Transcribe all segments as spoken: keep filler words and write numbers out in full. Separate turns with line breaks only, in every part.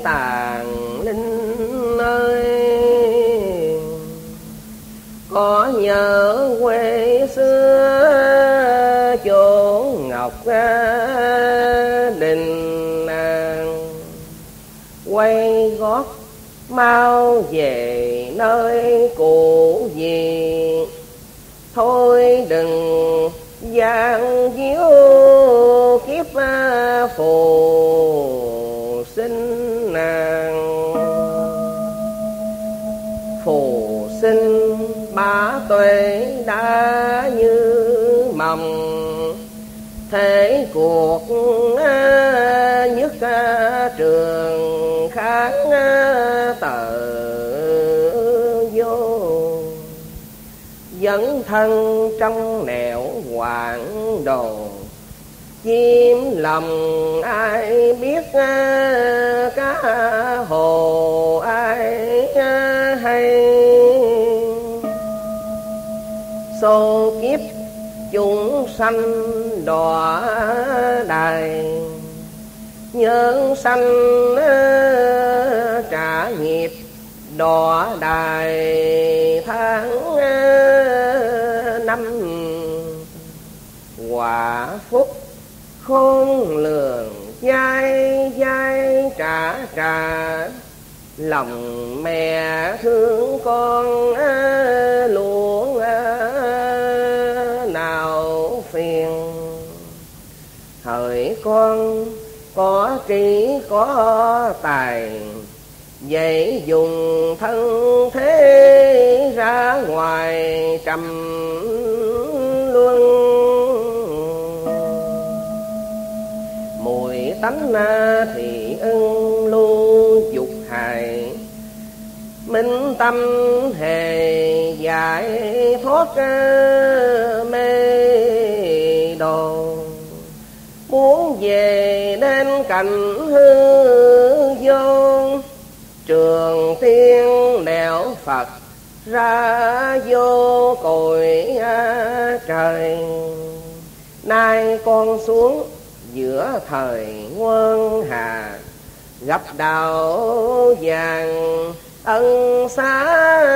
tàn linh ơi, có nhớ quê xưa chỗ ngọc đình, quay gót mau về nơi cũ gì, thôi đừng gian díu kiếp phù sinh nàng. Phù sinh ba tuệ đã như mầm, thế cuộc nhất trường kháng tờ vô, dẫn thân trong nẻo hoảng đồ, chim lầm ai biết cá hồ ai hay. Số kiếp chúng sanh đọa đài, nhân sanh trả nghiệp đọa đài tháng năm. Quả phúc khôn lường dai dai trả trả, lòng mẹ thương con luôn nào phiền. Hỡi con có trí có tài, vậy dùng thân thế ra ngoài trầm luân. Mùi tánh thì ưng lưu dục hại, minh tâm hề giải thoát mê đồ. Muốn về đến cảnh hư vô, trường tiên nẻo Phật ra vô cội trời. Nay con xuống giữa thời quân hà, gặp đạo vàng ân xá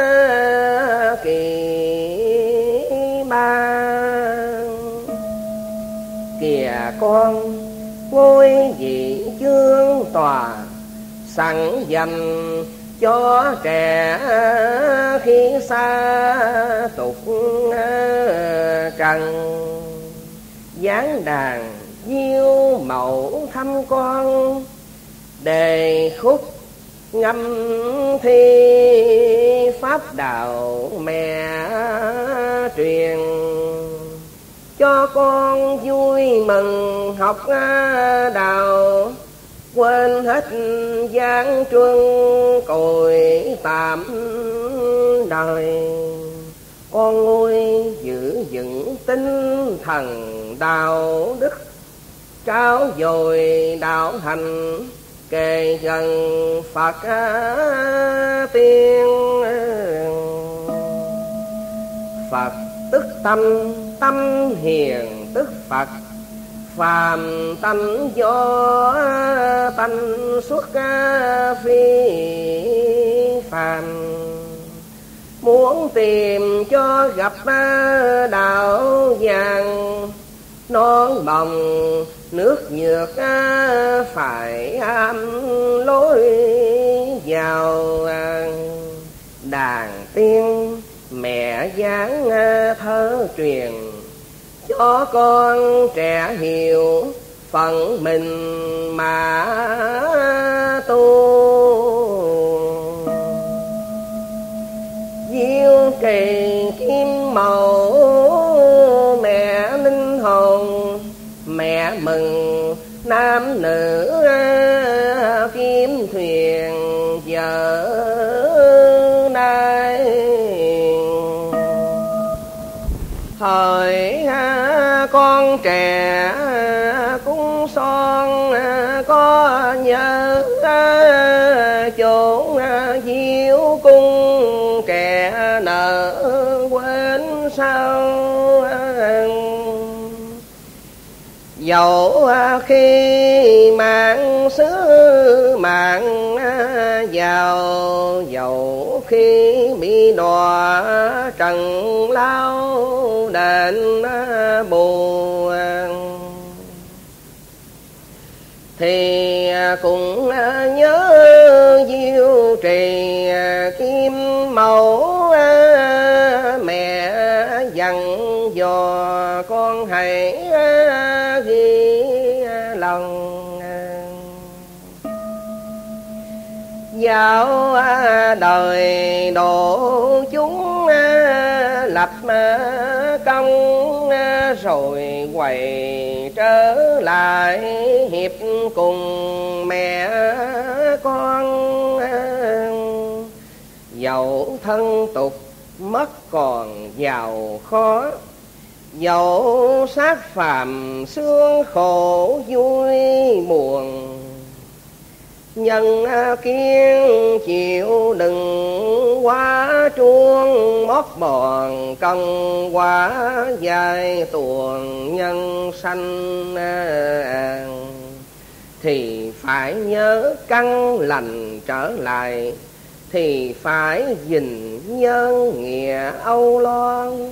kỳ ba. Kìa con ngôi vị chương tòa, sẵn dành cho trẻ khi xa tục trần. Giáng đàn diêu mẫu thăm con, đề khúc ngâm thi pháp đạo mẹ truyền. Cho con vui mừng học đạo, quên hết gian truân cội tạm đời. Con nuôi giữ vững tinh thần đạo đức, trao dồi đạo hành kề gần Phật tiên. Phật tức tâm, tâm hiền tức Phật, phàm tánh do tánh xuất phi phàm. Muốn tìm cho gặp đạo vàng, non bồng nước nhược phải am lối vào. Đàn tiên mẹ dáng thơ truyền, cho con trẻ hiểu phận mình mà tu. Diêu trì kim mẫu mẹ linh hồn, mẹ mừng nam nữ kim thuyền vợ nay. Thời con trẻ cũng son có nhớ chốn diêu cung, kẻ nợ quên sao. Dẫu khi mạng xứ mạng vào dầu khi bị đọa trần lao đền bù, thì cũng nhớ diêu trì kim mẫu mẹ dặn dò con hãy ghi lòng. Dạo đời độ chúng lập công, rồi quay trở lại hiệp cùng mẹ con. Dẫu thân tục mất còn giàu khó, dẫu xác phàm xương khổ vui buồn, nhân kiên chịu đừng quá truông mót mòn công quá dài tuồng nhân sanh. Thì phải nhớ căn lành trở lại, thì phải gìn nhân nghĩa âu loan.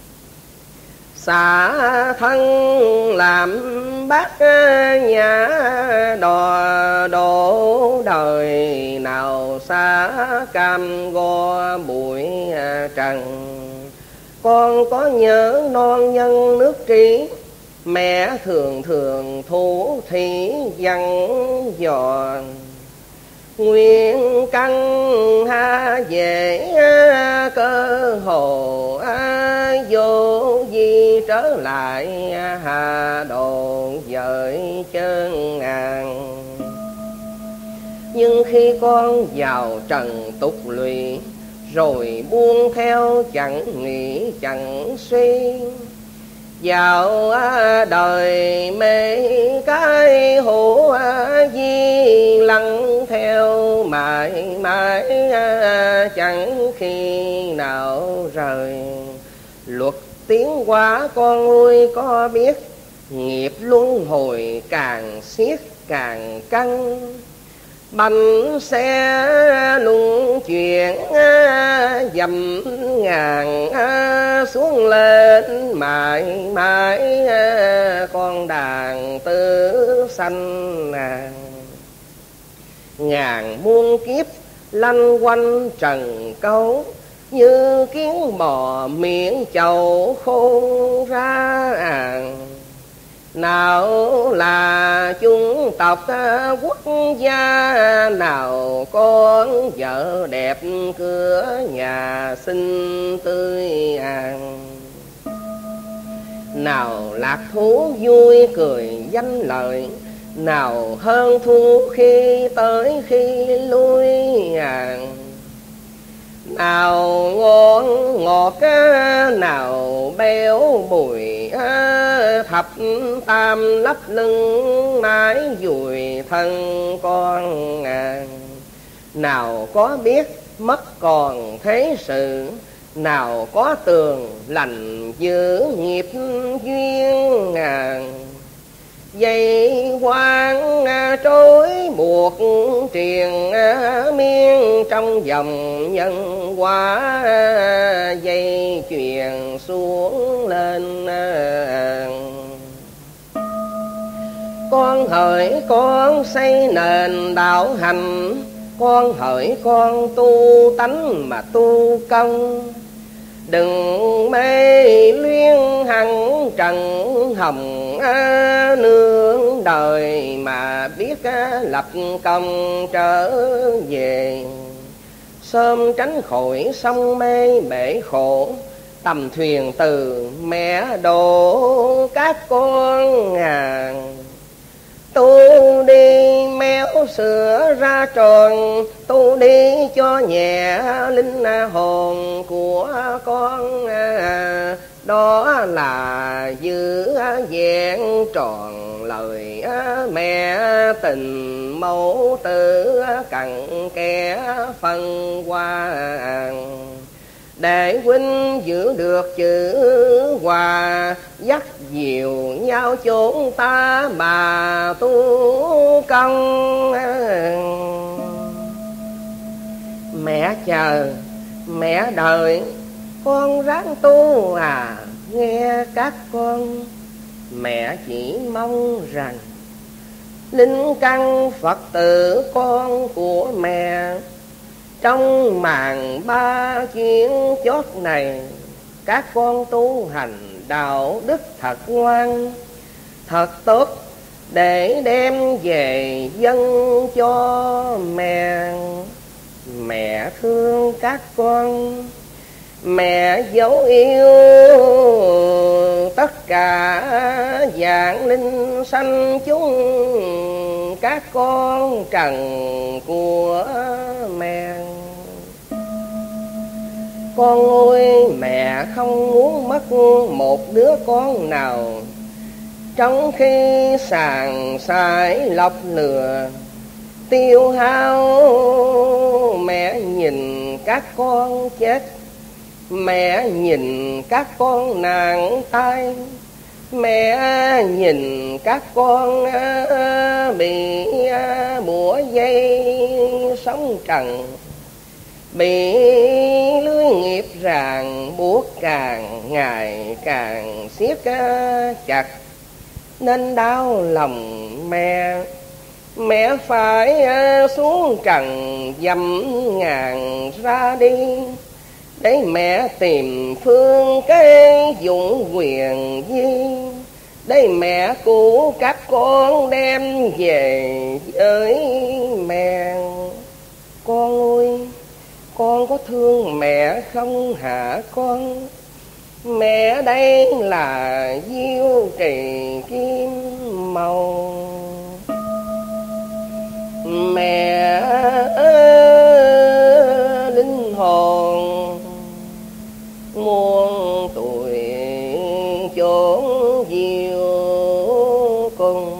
Xả thân làm bác nhà đò đổ đời, nào xa cam go bụi trần. Con có nhớ non nhân nước trí, mẹ thường thường thủ thủy dặn dò. Nguyên căn ha về cơ hồ vô vi trở lại, hà đồ dời chân ngàn. Nhưng khi con vào trần tục lụy, rồi buông theo chẳng nghĩ chẳng suy. Vào đời mê cái hữu di lăng theo mãi mãi, chẳng khi nào rời. Luật tiến hóa con nuôi có biết, nghiệp luân hồi càng siết càng căng. Bánh xe luân chuyển dầm ngàn, xuống lên mãi mãi con đàn tử sanh. Ngàn muôn kiếp lanh quanh trần câu, như kiến bò miệng chậu khô ra. Nào là chung tộc quốc gia, nào con vợ đẹp cửa nhà xinh tươi an. Nào lạc thú vui cười danh lợi, nào hơn thua khi tới khi lui. Nào ngon ngọt nào béo bùi, thập tam lấp lưng mãi dùi thân con. Nào có biết mất còn thế sự, nào có tường lành giữ nghiệp duyên. Dây quang trối buộc triền miên, trong dòng nhân quả dây chuyền xuống lên. Con hỡi con xây nền đạo hành, con hỡi con tu tánh mà tu công. Đừng mê luyên hằng trần hồng nương đời, mà biết lập công trở về. Sớm tránh khỏi sông mê bể khổ, tầm thuyền từ mẹ đổ các con ngàn. Tu đi méo sữa ra tròn, tu đi cho nhẹ linh hồn của con. Đó là giữ vẹn tròn lời mẹ tình mẫu tử, cặn kẽ phân qua. Để huynh giữ được chữ hòa, dắt dìu nhau chốn ta mà tu công. Mẹ chờ, mẹ đợi, con ráng tu à nghe các con. Mẹ chỉ mong rằng linh căn Phật tử con của mẹ, trong màn ba chuyến chót này, các con tu hành đạo đức thật ngoan, thật tốt, để đem về dâng cho mẹ. Mẹ thương các con, mẹ dấu yêu tất cả vạn linh sanh chúng các con trần của mẹ. Con ơi, mẹ không muốn mất một đứa con nào, trong khi sàng sải lọc lừa tiêu hao. Mẹ nhìn các con chết, mẹ nhìn các con nạn tai, mẹ nhìn các con bị bủa dây sống trần, bị lưới nghiệp ràng buộc càng ngày càng siết chặt, nên đau lòng mẹ. Mẹ phải xuống trần dầm ngàn ra đi, để mẹ tìm phương cái dụng quyền di, để mẹ của các con đem về với mẹ. Con ơi, con có thương mẹ không hả con? Mẹ đây là diêu trì kim màu. Mẹ linh hồn muôn tuổi chốn diêu cùng,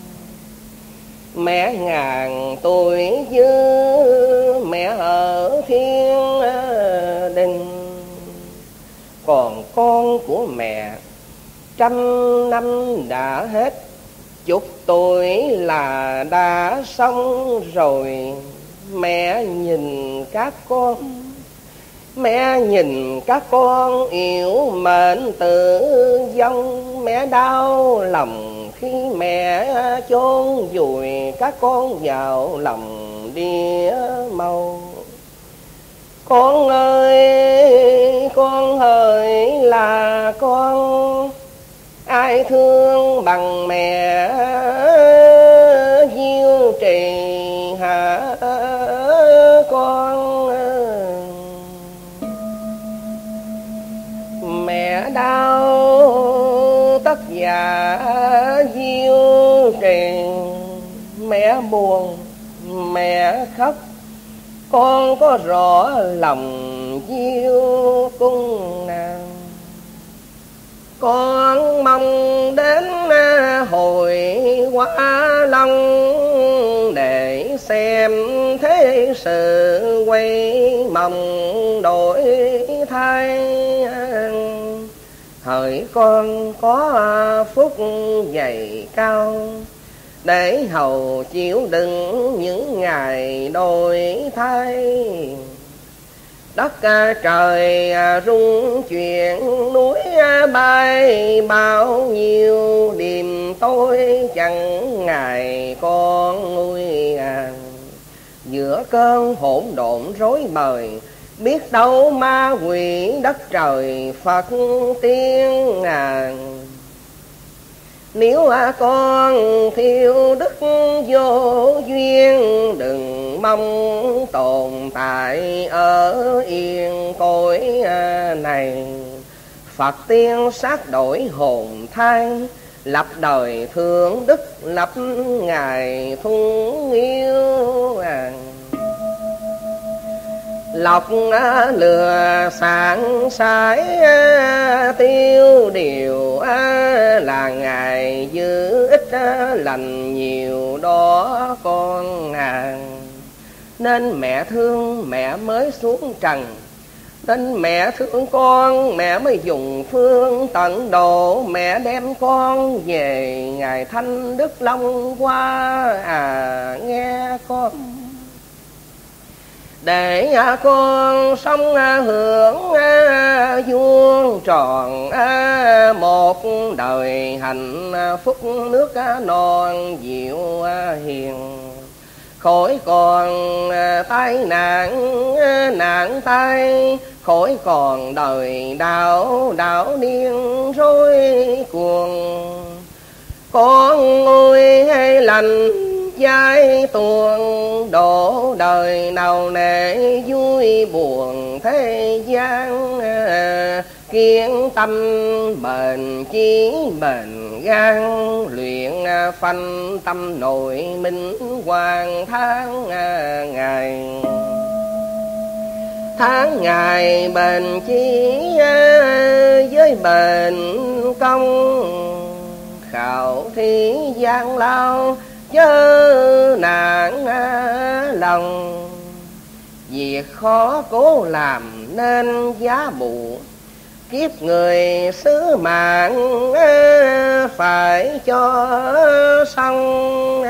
mẹ ngàn tuổi dư mẹ ở thiên đình. Còn con của mẹ trăm năm đã hết, chục tuổi là đã xong rồi. Mẹ nhìn các con, mẹ nhìn các con yếu mệnh tử vong. Mẹ đau lòng khi mẹ chôn vùi các con vào lòng đĩa màu. Con ơi, con hỡi là con, ai thương bằng mẹ diêu trì hả con? Mẹ đau tất giả diêu trì, mẹ buồn mẹ khóc, con có rõ lòng diêu cung nào. Con mong đến hồi Hóa Long, để xem thế sự quay mong đổi thay. Hỡi con có phúc dày cao, để hầu chịu đựng những ngày đổi thay. Đất trời rung chuyển, núi bay bao nhiêu điềm tôi chẳng ngại con nuôi à. Giữa cơn hỗn độn rối bời, biết đâu ma quỷ đất trời Phật tiên à. Nếu con thiếu đức vô duyên, đừng mong tồn tại ở yên cõi này. Phật tiên sát đổi hồn thang, lập đời thương đức, lập ngài thung yêu à. Lọc lừa sáng sái tiêu điều, là ngài giữ ít lành nhiều đó con à. Nên mẹ thương mẹ mới xuống trần, nên mẹ thương con mẹ mới dùng phương tận độ. Mẹ đem con về ngài Thanh Đức Long qua à nghe con. để con sống hưởng vuông tròn một đời hạnh phúc nước non dịu hiền. Khỏi còn tai nạn nạn tai, khỏi còn đời đảo đảo điên rối cuồng. Con ơi hay lành giai tuồng, đổ đời nào nể vui buồn thế gian. Kiên tâm bền chí bền gan, luyện phanh tâm nội minh hoàng tháng ngày. Tháng ngày bền chí với bền công, khảo thí gian lao chớ nạn lòng. Việc khó cố làm nên giá bù, kiếp người sứ mạng phải cho xong.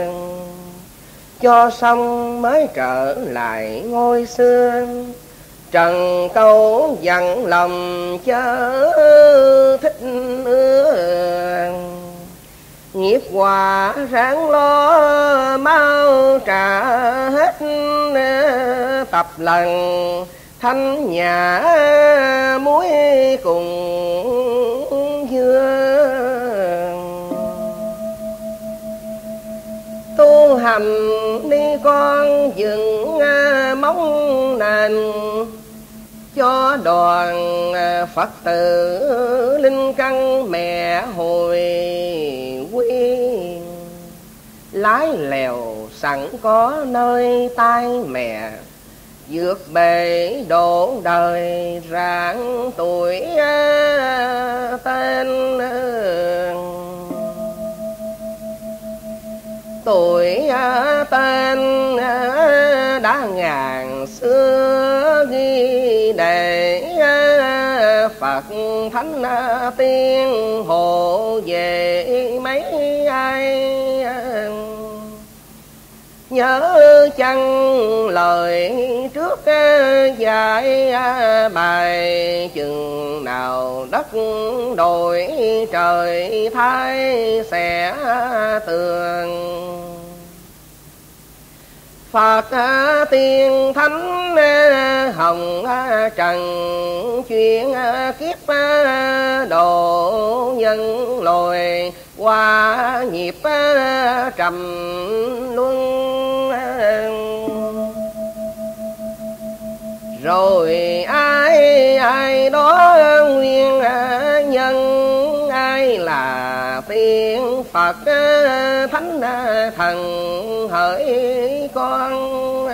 Cho xong mới trở lại ngôi xưa, trần câu dặn lòng chớ thích ưa. Nghiệp quả ráng lo mau trả hết, tập lần thanh nhã muối cùng dưa. Tu hành đi con dựng móng nền, cho đoàn Phật tử linh căn mẹ hồi quy. Lái lèo sẵn có nơi tai mẹ, vượt bể đổ đời rạng tuổi tên. Tuổi tên đã ngàn xưa ghi để, Phật thánh tiên hộ về mấy ai. Nhớ chăng lời trước dạy bài, chừng nào đất đổi trời thay sẽ tường. Phật tiên thánh hồng trần, chuyên kiếp độ nhân lồi, qua nhịp trầm luân. Rồi ai ai đó nguyên nhân, ai là tiên Phật thánh thần hỡi con.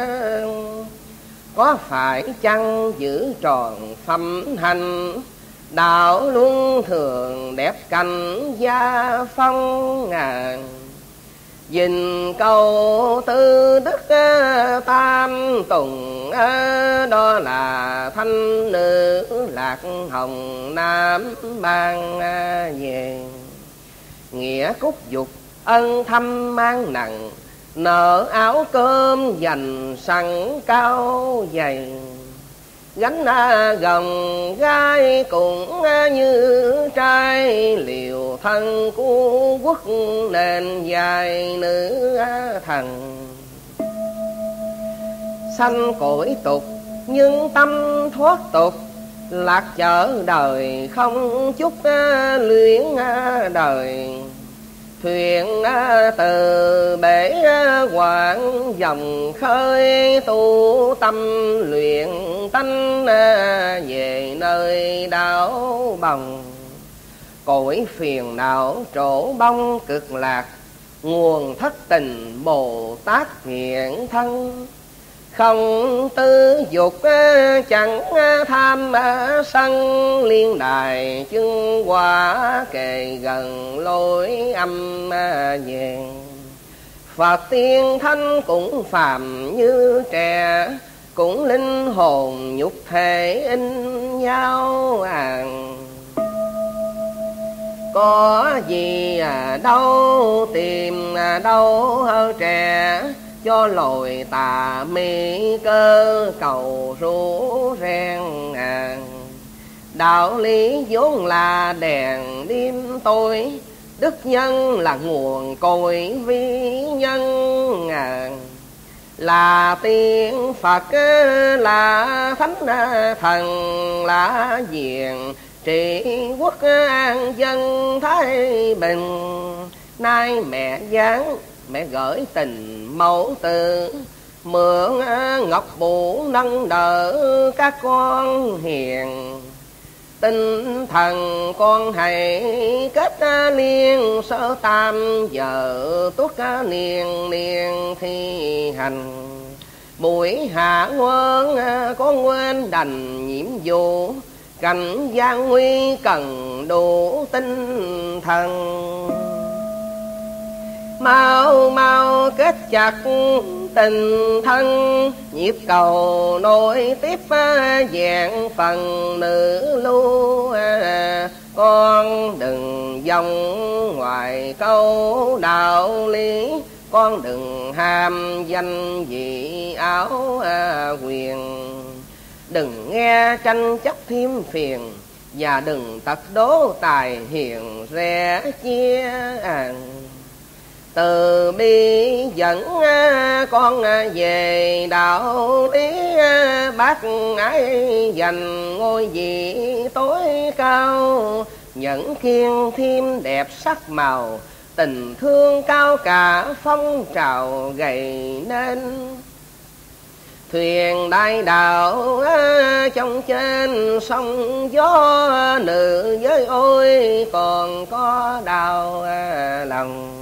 Có phải chăng giữ tròn phẩm hành, đạo luân thường đẹp cảnh gia phong ngàn. Dình câu tư đức tam tùng, đó là thanh nữ lạc hồng nam mang về. Nghĩa cúc dục ân thăm mang nặng, nợ áo cơm dành sẵn cao dày. Gánh gồng gai cũng như trai, liều thân của quốc nền dài nữ thần. Sanh cõi tục nhưng tâm thoát tục, lạc chở đời không chút luyến đời. Thuyền từ bể quảng dòng khơi, tu tâm luyện tánh về nơi đảo bồng. Cõi phiền não trổ bông cực lạc, nguồn thất tình Bồ Tát hiện thân. Không tư dục chẳng tham sân, liên đài chân quả kề gần lối âm vàng. Phật tiên thánh cũng phàm như trẻ, cũng linh hồn nhục thể in nhau àng. Có gì đâu tìm đâu hơ trẻ, cho lồi tà mê cơ cầu rủ ren à. Đạo lý vốn là đèn đêm tối, đức nhân là nguồn cội vi nhân à. Là tiên Phật là thánh thần là diện trị quốc an dân thái bình. Nay mẹ giáng mẹ gửi tình mẫu tử, mượn ngọc bủ nâng đỡ các con hiền. Tinh thần con hãy kết liên sơ tam giờ tuất niên niên thi hành. Buổi hạ quân con quên đành nhiệm vụ, cảnh gian nguy cần đủ tinh thần. Mau mau kết chặt tình thân, nhịp cầu nối tiếp vẹn phần nữ lưu. Con đừng vòng ngoài câu đạo lý, con đừng ham danh vị áo quyền. Đừng nghe tranh chấp thêm phiền, và đừng tật đố tài hiền rẻ chia. Từ bi dẫn con về đạo lý, bác ái dành ngôi vị tối cao. Nhẫn kiên thêm đẹp sắc màu, tình thương cao cả phong trào gầy nên. Thuyền đại đạo trong trên sông gió, nữ giới ôi còn có đau lòng.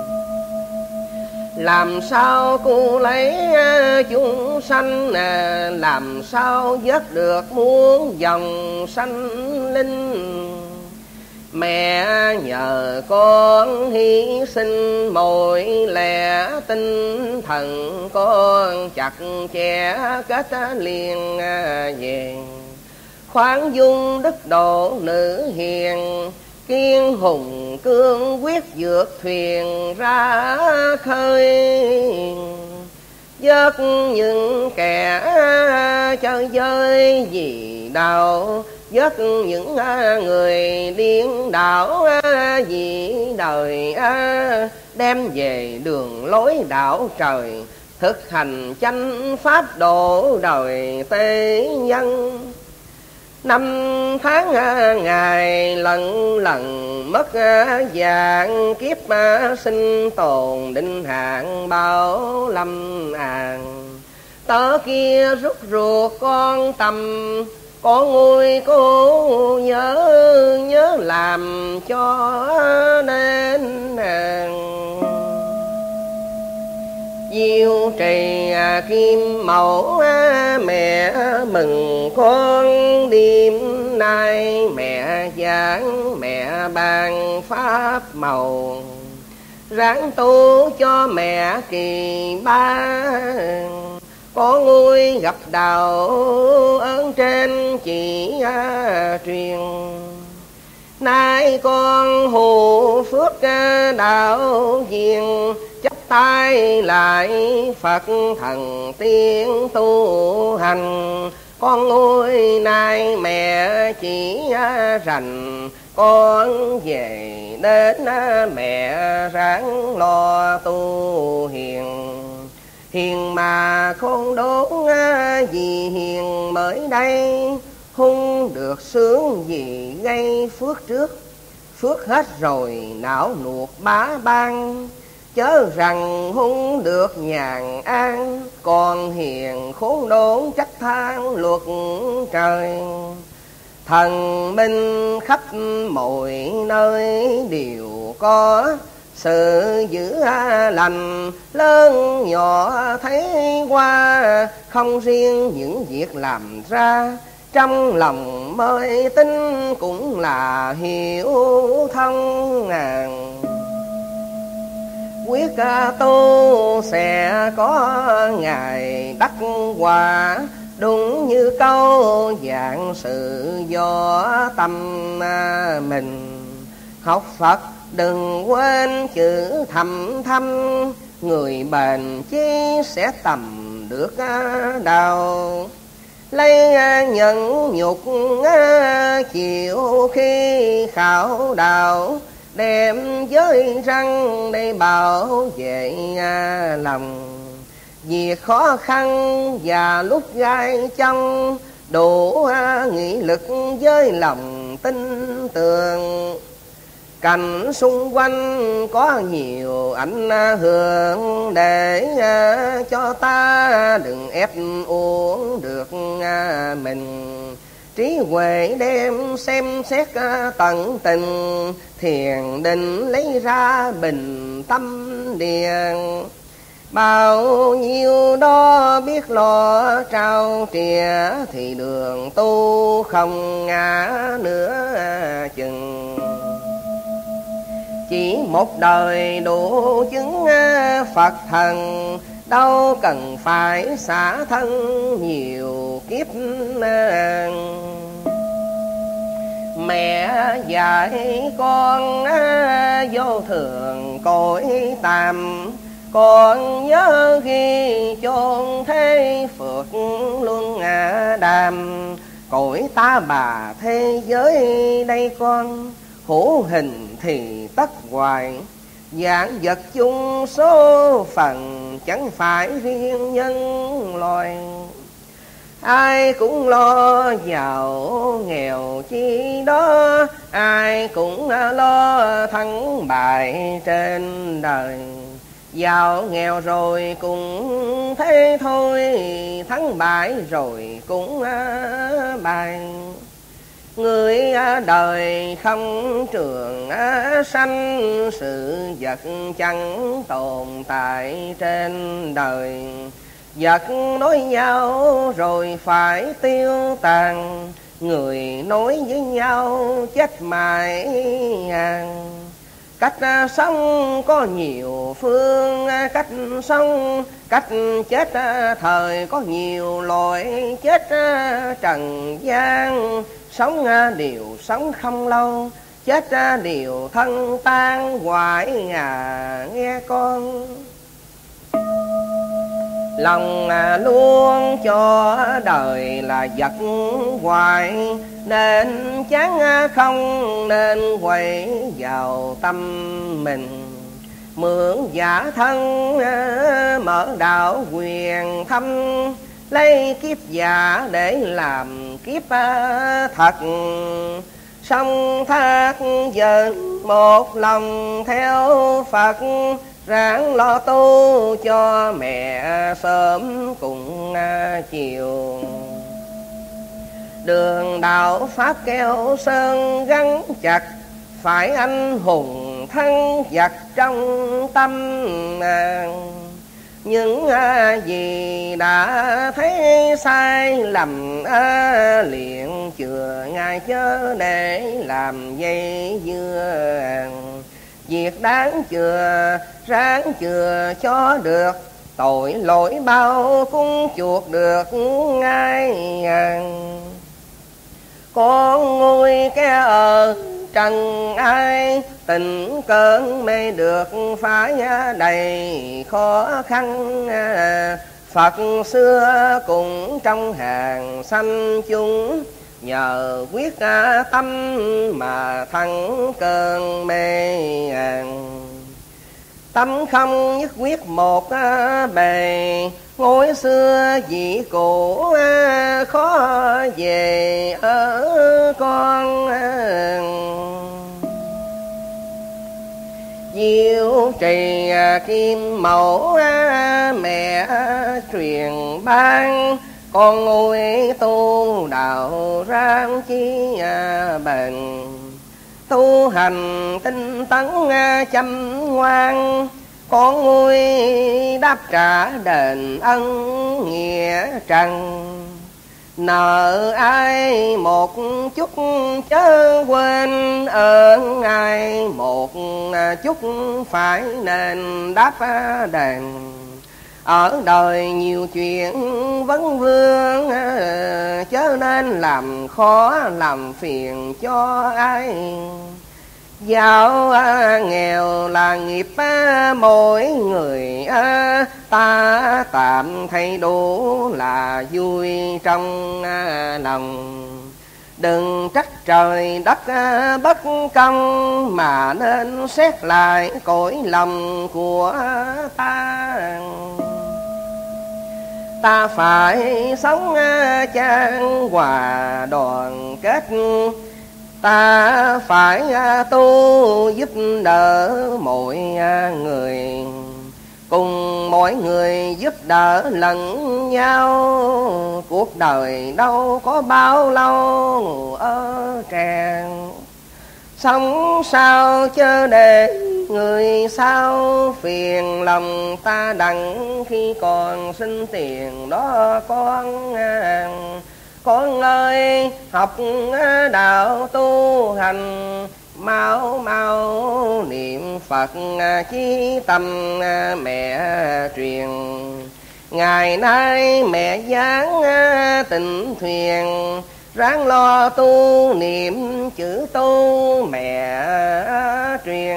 Làm sao cô lấy chúng sanh, làm sao vớt được muôn dòng sanh linh. Mẹ nhờ con hy sinh mỗi lẽ tinh thần, con chặt chẽ kết liền về. Khoáng dung đức độ nữ hiền, kiên hùng cương quyết vượt thuyền ra khơi. Vớt những kẻ chơi vơi vì đạo, vớt những người điên đảo vì đời. Đem về đường lối đạo trời, thực hành chánh pháp độ đời tế nhân. Năm tháng ngày lần lần mất dạng, kiếp sinh tồn định hạn bao lâm an. Tớ kia rút ruột con tâm, có ngôi cô nhớ nhớ làm cho nên hàng. Diêu trì kim mẫu mẹ mừng con đêm nay. Mẹ giảng mẹ ban pháp màu, ráng tu cho mẹ kỳ ba. Có ngôi gặp đạo ơn trên chỉ truyền, nay con hộ phước đạo viên. Chắp tay lại Phật thần tiên tu hành, con ơi nay mẹ chỉ rành. Con về đến mẹ ráng lo tu hiền, hiền mà khôn đốn vì hiền mới đây. Hung được sướng vì gây phước trước, phước hết rồi não nuột bá ban. Chớ rằng hung được nhàn an, còn hiền khốn đốn trách than luật trời. Thần minh khắp mọi nơi đều có, sự giữ lành lớn nhỏ thấy qua. Không riêng những việc làm ra, trong lòng mới tin cũng là hiểu thông ngàn. Quyết tu sẽ có ngày đắc quả, đúng như câu dạng sự do tâm mình. Học Phật đừng quên chữ thầm thâm, người bền chi sẽ tầm được đâu. Lấy nhận nhục chịu khi khảo đạo, đem giới răng để bảo vệ lòng. Việc khó khăn và lúc gai trong, đủ nghị lực với lòng tin tưởng. Cảnh xung quanh có nhiều ảnh hưởng, để cho ta đừng ép uống được mình. Trí huệ đem xem xét tận tình, thiền định lấy ra bình tâm điền. Bao nhiêu đó biết lo trao trìa, thì đường tu không ngã nữa chừng. Chỉ một đời đủ chứng Phật thần, đâu cần phải xả thân nhiều kiếp. Mẹ dạy con vô thường cõi tạm, con nhớ ghi chôn thế phượt luân đàm. Cõi ta bà thế giới đây con, hữu hình thì tất hoài. Dạng vật chung số phận, chẳng phải riêng nhân loài. Ai cũng lo giàu nghèo chi đó, ai cũng lo thắng bại trên đời. Giàu nghèo rồi cũng thế thôi, thắng bại rồi cũng bại. Người đời không trường sanh, sự vật chẳng tồn tại trên đời. Vật nói nhau rồi phải tiêu tàn, người nói với nhau chết mãi ngàn. Cách sống có nhiều phương cách sống, cách chết thời có nhiều loại chết trần gian. Sống điều sống không lâu, chết điều thân tan hoại à nghe con. Lòng luôn cho đời là vật hoài, nên chán không nên quay vào tâm mình. Mượn giả thân mở đạo quyền thâm, lấy kiếp giả để làm kiếp thật. Song thác dần một lòng theo Phật, ráng lo tu cho mẹ sớm cùng chiều. Đường đạo pháp keo sơn gắn chặt, phải anh hùng thân giặc trong tâm. Những gì đã thấy sai lầm liền chừa ngài chớ để làm dây dưa. Việc đáng chừa ráng chừa cho được, tội lỗi bao cũng chuộc được ngay. Con nguôi cái ở trần ai, tình cơn mê được phải đầy khó khăn. Phật xưa cũng trong hàng sanh chúng, nhờ quyết tâm mà thắng cơn mê. Tâm không nhất quyết một bề, ngôi xưa vị cũ khó về ở con. Diệu trì kim mẫu mẹ truyền ban, con ngôi tu đạo ráng chi bền. Tu hành tinh tấn chăm ngoan, con ngôi đáp trả đền ân nghĩa trần. Nợ ai một chút chớ quên, ơn ai một chút phải nên đáp đền. Ở đời nhiều chuyện vấn vương, chớ nên làm khó làm phiền cho ai. Giàu nghèo là nghiệp mỗi người, ta tạm thấy đủ là vui trong lòng. Đừng trách trời đất bất công, mà nên xét lại cõi lòng của ta. Ta phải sống chan hòa đoàn kết, ta phải tu giúp đỡ mọi người, cùng mỗi người giúp đỡ lẫn nhau. Cuộc đời đâu có bao lâu ở tràn, sống sao chớ để người sao phiền lòng ta đặng khi còn sinh tiền đó con. Con ơi học đạo tu hành, mau mau niệm Phật chí tâm mẹ truyền. Ngày nay mẹ giáng tình thuyền, ráng lo tu niệm chữ tu mẹ truyền.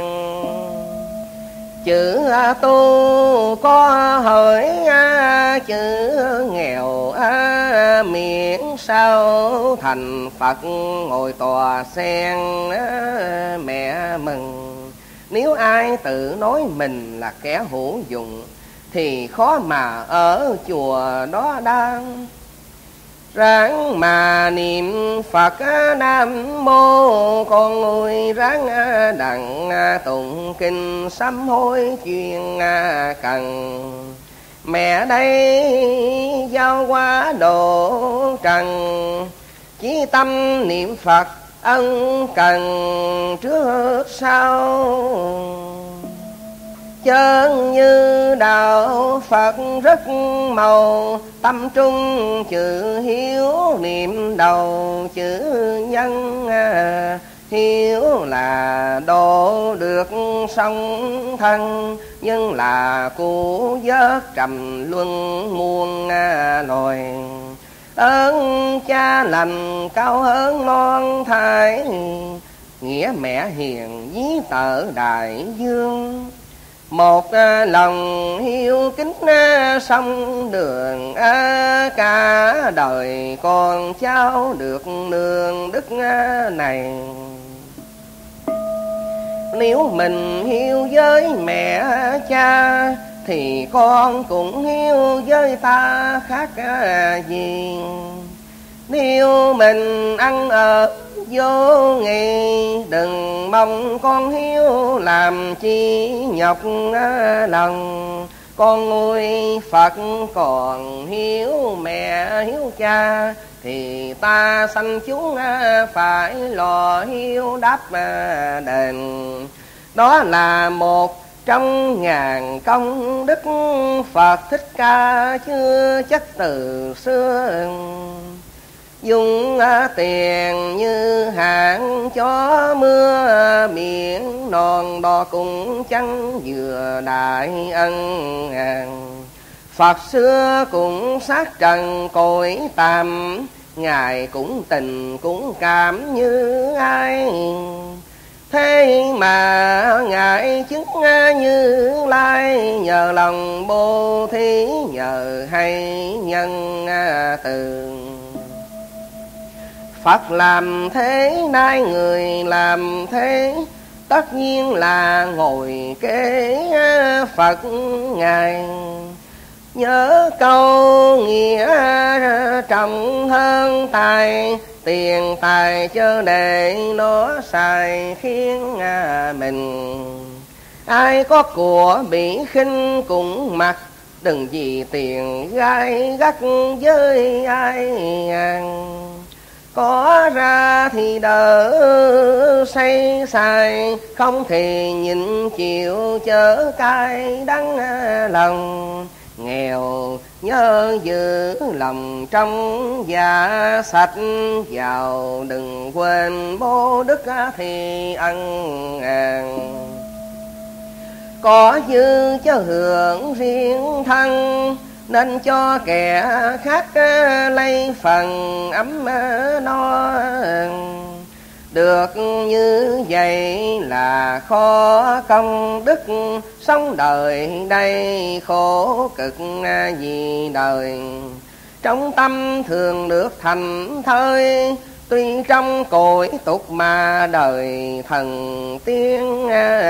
Chữ tu có hỡi chữ nghèo, miễn sao thành Phật ngồi tòa sen mẹ mừng. Nếu ai tự nói mình là kẻ hữu dụng, thì khó mà ở chùa đó đang. Ráng mà niệm Phật Nam Mô, con ơi ráng đặng tụng kinh sám hối chuyên cần. Mẹ đây giao qua độ trần, chí tâm niệm Phật ân cần trước sau. Chân như đạo Phật rất màu, tâm trung chữ hiếu niệm đầu chữ nhân. Hiếu là độ được song thân, nhưng là cứu vớt trầm luân muôn loài. Ơn cha lành cao hơn non thái, nghĩa mẹ hiền ví tợ đại dương. Một lòng hiếu kính sông đường, cả đời con cháu được nương đức này. Nếu mình hiếu với mẹ cha, thì con cũng hiếu với ta khác gì. Nếu mình ăn ở vô nghị, đừng mong con hiếu làm chi nhọc lòng. Con nuôi Phật còn hiếu mẹ hiếu cha, thì ta sanh chúng phải lo hiếu đáp đền. Đó là một trong ngàn công đức Phật Thích Ca chưa chắc từ xưa. Dùng tiền như hạn cho mưa, miệng non đo cũng chẳng vừa đại ân. Phật xưa cũng sát trần cõi tạm, Ngài cũng tình cũng cảm như ai. Thế mà Ngài chứng Như Lai, nhờ lòng bố thí nhờ hay nhân từ. Phật làm thế nay người làm thế, tất nhiên là ngồi kế Phật Ngài. Nhớ câu nghĩa trọng hơn tài, tiền tài chớ để nó xài khiến mình. Ai có của bị khinh cũng mặc, đừng vì tiền gai gắt với ai. Có ra thì đỡ say xài, không thì nhịn chịu chớ cay đắng lòng. Nghèo nhớ giữ lòng trong dạ sạch, giàu đừng quên bố đức thì ân an. Có dư chớ hưởng riêng thân, nên cho kẻ khác lấy phần ấm no. Được như vậy là khó công đức, sống đời đây khổ cực vì đời. Trong tâm thường được thành thơi, tuy trong cõi tục mà đời thần tiên.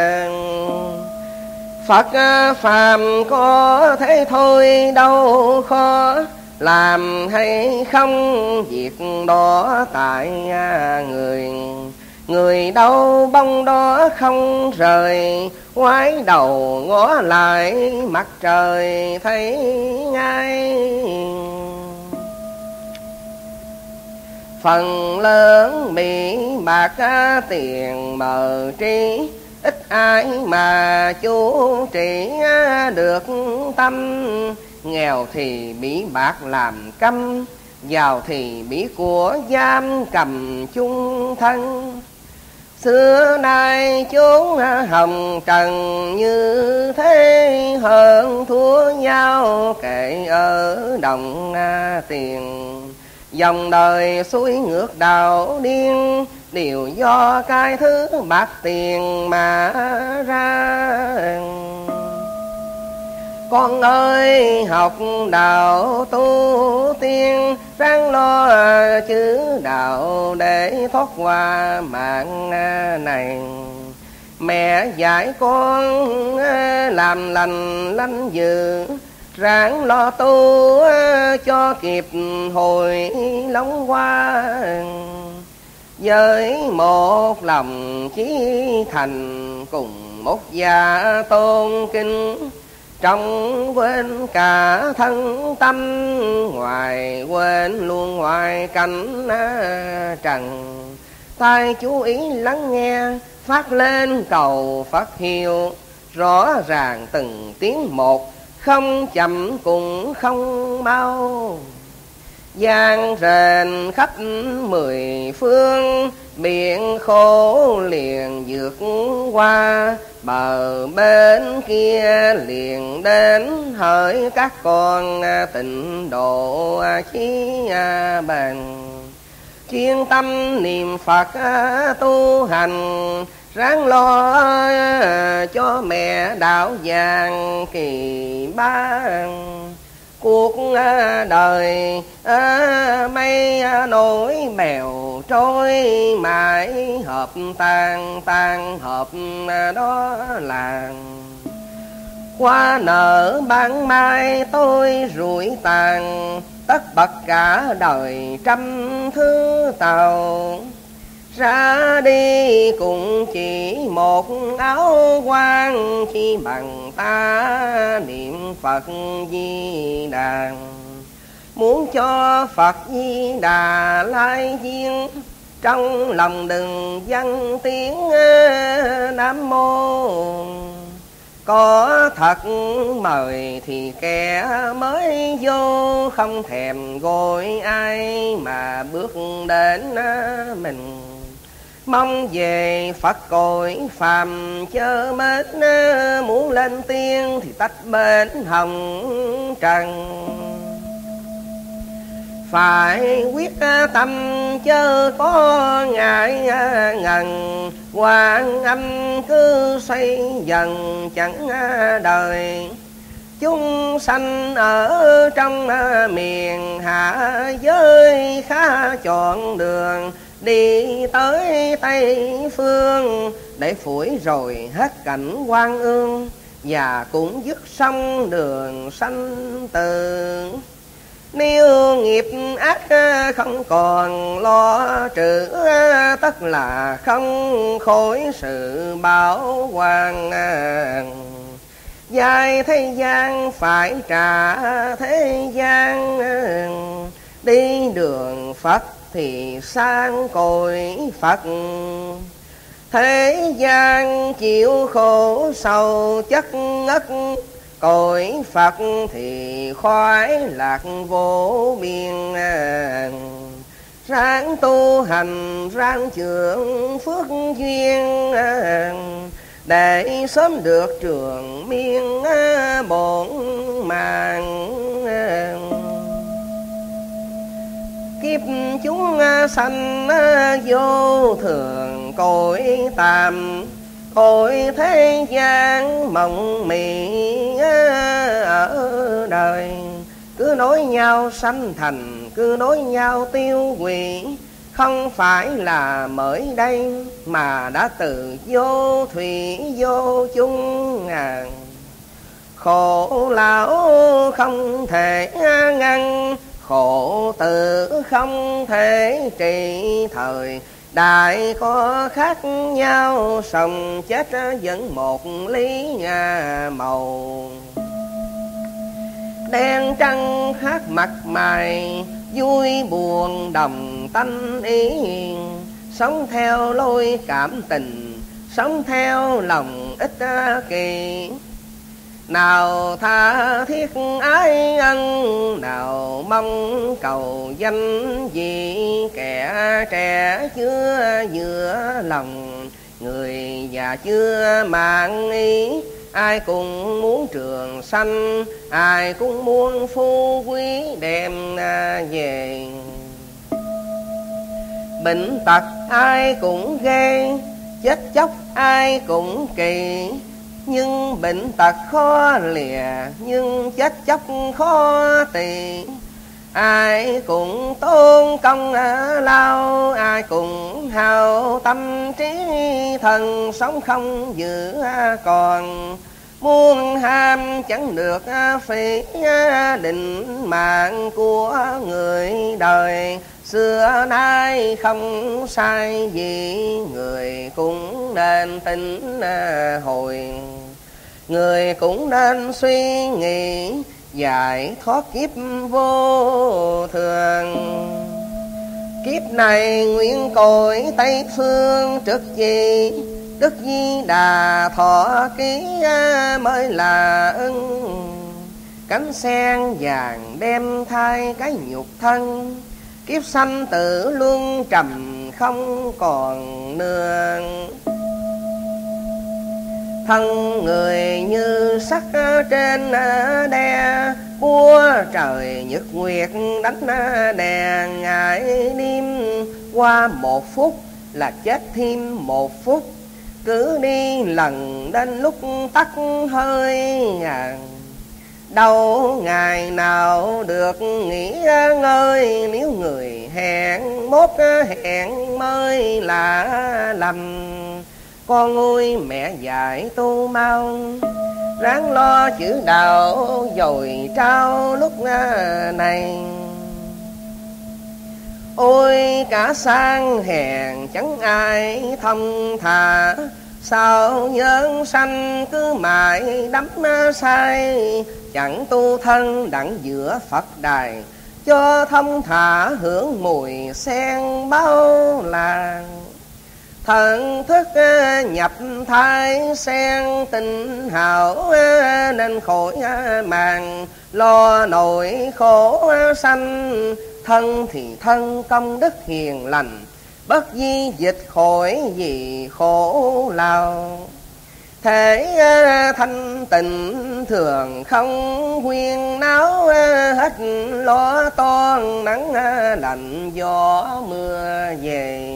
Phật phàm có thế thôi đâu khó, làm hay không việc đó tại người. Người đâu bông đó không rời, ngoái đầu ngó lại mặt trời thấy ngay. Phần lớn bị bạc tiền mờ trí, ít ai mà chú trị được tâm. Nghèo thì bị bạc làm câm, giàu thì bị của giam cầm chung thân. Xưa nay chốn hồng trần như thế, hơn thua nhau kể ở đồng tiền. Dòng đời xuôi ngược đạo điên, đều do cái thứ bạc tiền mà ra. Con ơi học đạo tu tiên, ráng lo chữ đạo để thoát qua mạng này. Mẹ dạy con làm lành lánh dữ, ráng lo tu cho kịp hồi long qua. Với một lòng chí thành cùng một gia tôn kính, trong quên cả thân tâm, ngoài quên luôn ngoài cảnh trần. Tai chú ý lắng nghe, phát lên cầu Phật hiệu, rõ ràng từng tiếng một, không chậm cũng không mau. Giang rền khắp mười phương, biển khổ liền vượt qua. Bờ bên kia liền đến, hỡi các con tịnh độ chí bền. Chuyên tâm niệm Phật tu hành, ráng lo cho mẹ đạo vàng kỳ ban. Cuộc đời mây nổi bèo trôi, mãi hợp tan tan hợp đó là. Hoa nở ban mai tôi rủi tàn, tất bật cả đời trăm thứ tàu. Ra đi cũng chỉ một áo quan, chi bằng ta niệm Phật Di Đà. Muốn cho Phật Di Đà lai duyên, trong lòng đừng văng tiếng Nam Mô. Có thật mời thì kẻ mới vô, không thèm gọi ai mà bước đến mình. Mong về Phật cội phàm chớ mến, muốn lên tiên thì tách bên hồng trần. Phải quyết tâm chớ có ngại ngần, Quan Âm cứ xây dần chẳng đời. Chúng sanh ở trong miền hạ giới, khá chọn đường đi tới Tây Phương, để phủi rồi hết cảnh oan ương, và cũng dứt xong đường sanh tử. Nếu nghiệp ác không còn lo trừ, tất là không khỏi sự bảo hoàn. Dài thế gian phải trả thế gian, đi đường Phật thì sang cội Phật. Thế gian chịu khổ sầu chất ngất, cội Phật thì khoái lạc vô biên. Ráng tu hành ráng trưởng phước duyên, để sớm được trường miên bổn mạng. kiếp chúng sanh vô thường cõi tạm, cõi thế gian mộng mị ở đời. Cứ nối nhau sanh thành, cứ nối nhau tiêu hủy, không phải là mới đây mà đã từ vô thủy vô chung ngàn. Khổ lão không thể ngăn, khổ tử không thể trị thời. Đại có khác nhau, sống chết vẫn một lý màu. Đen trắng khác mặt mày, vui buồn đồng tánh ý. Sống theo lối cảm tình, sống theo lòng ích kỷ. Nào tha thiết ái ân, nào mong cầu danh vị. Kẻ trẻ chưa giữa lòng, người già chưa mang ý. Ai cũng muốn trường sanh, ai cũng muốn phú quý đem về. Bệnh tật ai cũng ghê, chết chóc ai cũng kỳ. Nhưng bệnh tật khó lìa, nhưng chết chóc khó tỳ. Ai cũng tôn công lao, ai cũng hào tâm trí. Thần sống không giữ còn, muốn ham chẳng được phí. Định mạng của người đời, xưa nay không sai gì. Người cũng nên tính hồi, người cũng nên suy nghĩ. Giải thoát kiếp vô thường, kiếp này nguyện cõi Tây Phương. Trước gì Đức Di Đà thọ ký mới là ưng. Cánh sen vàng đem thai cái nhục thân, kiếp sanh tử luân trầm không còn nương. Thân người như sắt trên đe, búa trời nhật nguyệt đánh đè. Ngày đêm qua một phút là chết thêm một phút, cứ đi lần đến lúc tắt hơi ngàn. Đâu ngày nào được nghỉ ngơi, nếu người hẹn mốt hẹn mới là lầm. Con ơi mẹ dạy tu mau, ráng lo chữ đạo dồi trao lúc này. Ôi cả sang hèn chẳng ai thông thà, sao nhân sanh cứ mãi đắm say. Chẳng tu thân đặng giữa Phật đài, cho thông thả hưởng mùi sen bao làng. Thần thức nhập thai sen tình hảo, nên khỏi màng lo nỗi khổ sanh. Thân thì thân công đức hiền lành, bất di dịch khỏi gì khổ lao. Thể thanh tịnh thường không quyên náo, hết lo toan nắng lạnh gió mưa về.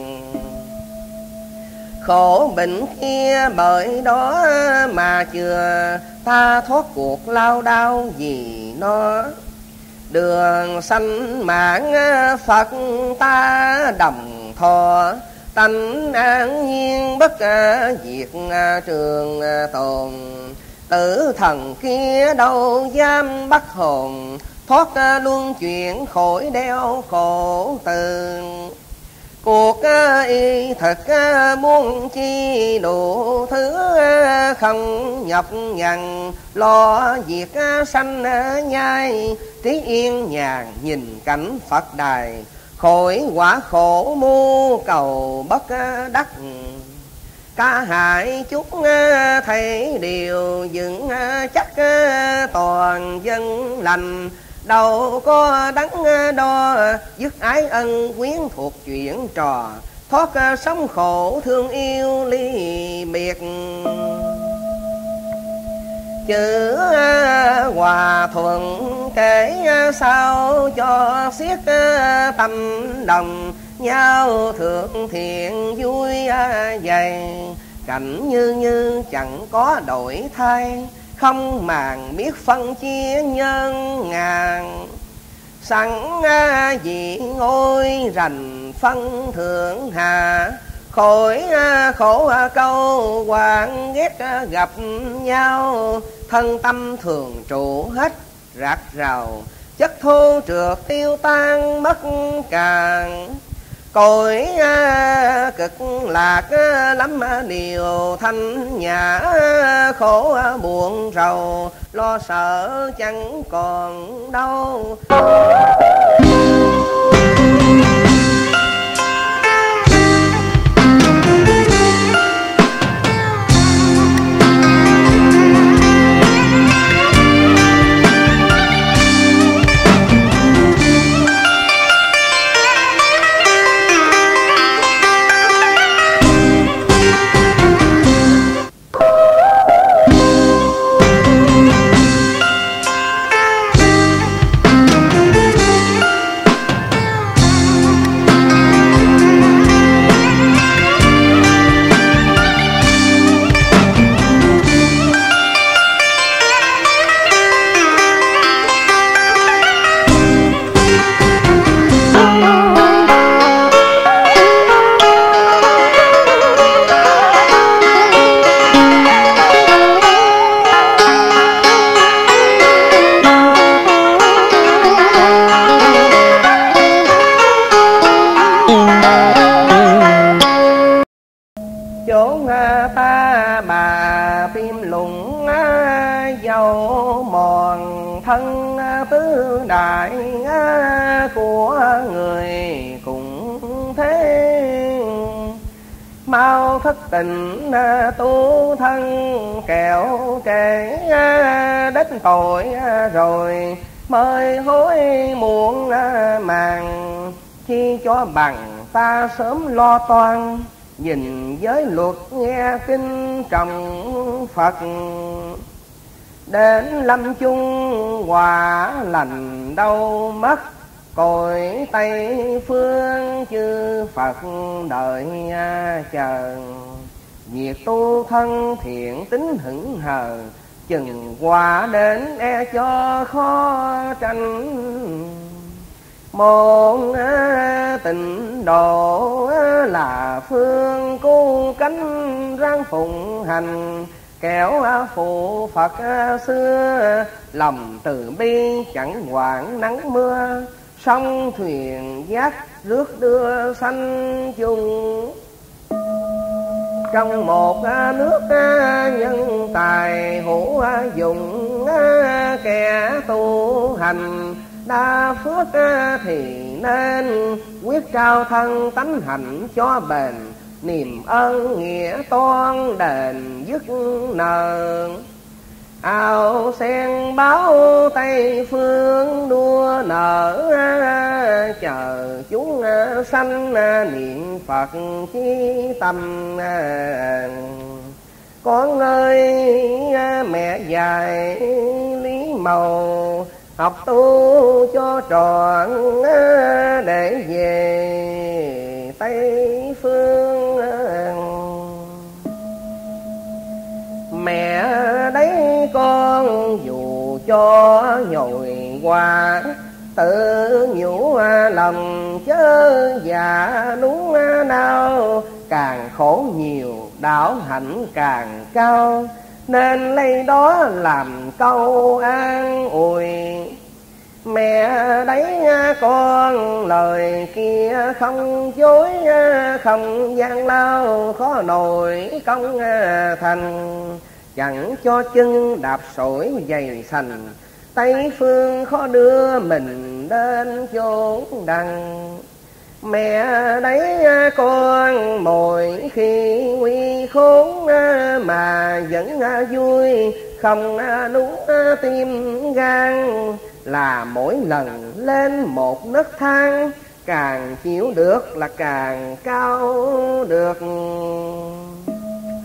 Khổ bệnh kia bởi đó mà chưa ta thoát cuộc lao đao vì nó. Đường sanh mạng Phật ta đồng thọ, tánh an nhiên bất diệt trường tồn. Tử thần kia đâu dám bắt hồn, thoát luân chuyển khỏi đeo khổ từ. Cuộc y thực muốn chi đủ thứ, không nhọc nhằn lo việc sanh nhai. Trí yên nhàn nhìn cảnh Phật đài, khỏi quả khổ mưu cầu bất đắc. Cả hai chúng thấy điều vững chắc, toàn dân lành đâu có đắn đo. Dứt ái ân quyến thuộc chuyện trò, thoát sống khổ thương yêu ly biệt. chữ hòa thuận kể sao cho xiết tâm đồng nhau thượng thiện vui dày. Cảnh như như chẳng có đổi thay, không màng biết phân chia nhân ngàn. Sẵn vị ngôi rành phân thượng hà, khỏi khổ câu quan ghét gặp nhau. Thân tâm thường trụ hết rạc rào, chất thô trượt tiêu tan mất càng. Cõi cực lạc lắm điều thanh nhã, khổ buồn rầu lo sợ chẳng còn đâu. Chốn ta bà phim lũng dầu mòn thân tứ đại của người cũng thế. Mau thất tình tu thân kẹo kể đến tội rồi mới hối muộn màng. Chi cho bằng ta sớm lo toan, nhìn giới luật nghe kinh trọng Phật. Đến lâm chung quả lành đâu mất, cõi Tây phương chư Phật đợi chờ. Việc tu thân thiện tính hững hờ, chừng quả đến e cho khó tranh. Môn tịnh độ là phương cứu cánh ráng phụng hành, kẻo phụ Phật xưa lòng từ bi chẳng quản nắng mưa. Sông thuyền giác rước đưa sanh chung, trong một nước nhân tài hữu dụng. Kẻ tu hành đa phước thì nên quyết trao thân tánh hạnh cho bền. Niềm ơn nghĩa toan đền dứt nợ, ao sen báo Tây phương đua nở. Chờ chúng sanh niệm Phật chí tâm. Con ơi mẹ dạy lý màu, học tu cho trọn để về Tây phương. Mẹ đấy con dù cho nhồi qua, tự nhủ lòng chớ già đúng nào. Càng khổ nhiều đạo hạnh càng cao, nên lấy đó làm câu an ủi. Mẹ đấy con lời kia không dối, không gian lao khó nổi công thành. Chẳng cho chân đạp sỏi dày sành, Tây phương khó đưa mình đến chốn đằng. Mẹ đấy con mỗi khi nguy khốn, mà vẫn vui không nuốt tim gan. Là mỗi lần lên một nấc thang, càng chịu được là càng cao được.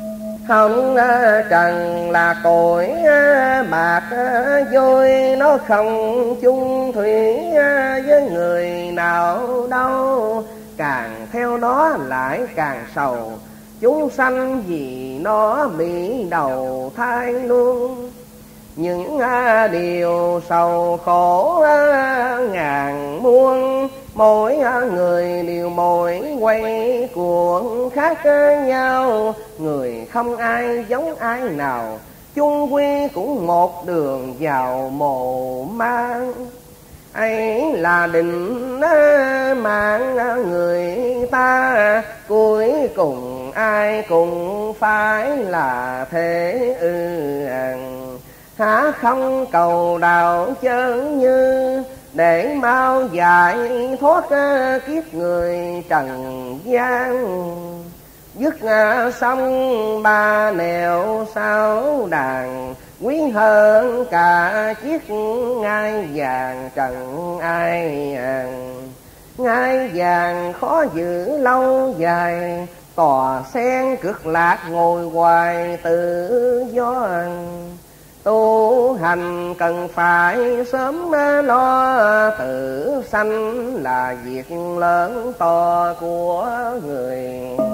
Hồng trần là cội bạc vui, nó không chung thủy với người nào đâu. Càng theo nó lại càng sầu, chúng sanh vì nó bị đầu thai luôn. Những điều sầu khổ ngàn muôn, mỗi người đều mỗi quay cuồng khác nhau. Người không ai giống ai nào, chung quy cũng một đường vào mồ mang. Ấy là định mạng người ta, cuối cùng ai cũng phải là thế ư. Há không cầu đạo chân như, để mau giải thoát kiếp người trần gian. Dứt xong ba nẻo sáu đàn, quý hơn cả chiếc ngai vàng trần ai. Ngai vàng khó giữ lâu dài, tòa sen cực lạc ngồi hoài tự do. Tu hành cần phải sớm lo, tự sanh là việc lớn to của người.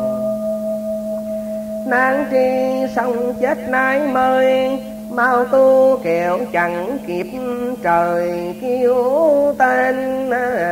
Nan tri sống chết nay mới, mau tu kẻo chẳng kịp trời kêu tên.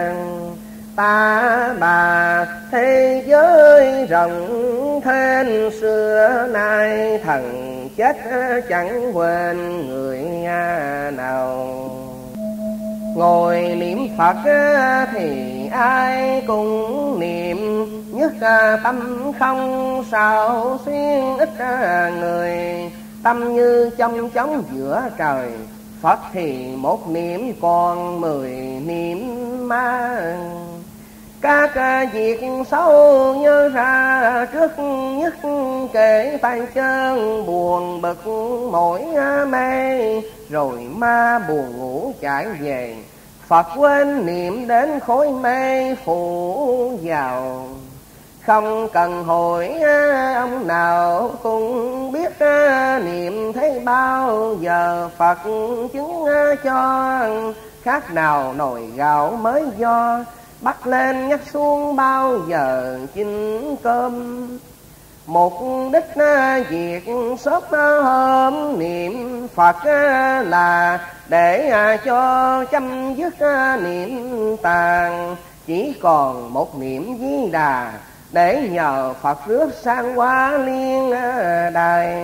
Ta bà thế giới rộng thênh, xưa nay thần chết chẳng quên người nào. Ngồi niệm Phật thì ai cũng niệm, nhất tâm không sao xuyên ít người. Tâm như chông chóng giữa trời, Phật thì một niệm còn mười niệm ma. Các việc xấu nhớ ra trước nhất, kể tay chân buồn bực mỏi mê. Rồi ma buồn ngủ chạy về, Phật quên niệm đến khối mê phủ vào. Không cần hỏi ông nào cũng biết niệm thấy bao giờ Phật chứng cho. Khác nào nồi gạo mới do, bắt lên nhắc xuống bao giờ chinh cơm. Mục đích việc sớm hôm niệm Phật là để cho chấm dứt niệm tàn. Chỉ còn một niệm Di Đà, để nhờ Phật rước sang Hoa Liên Đài.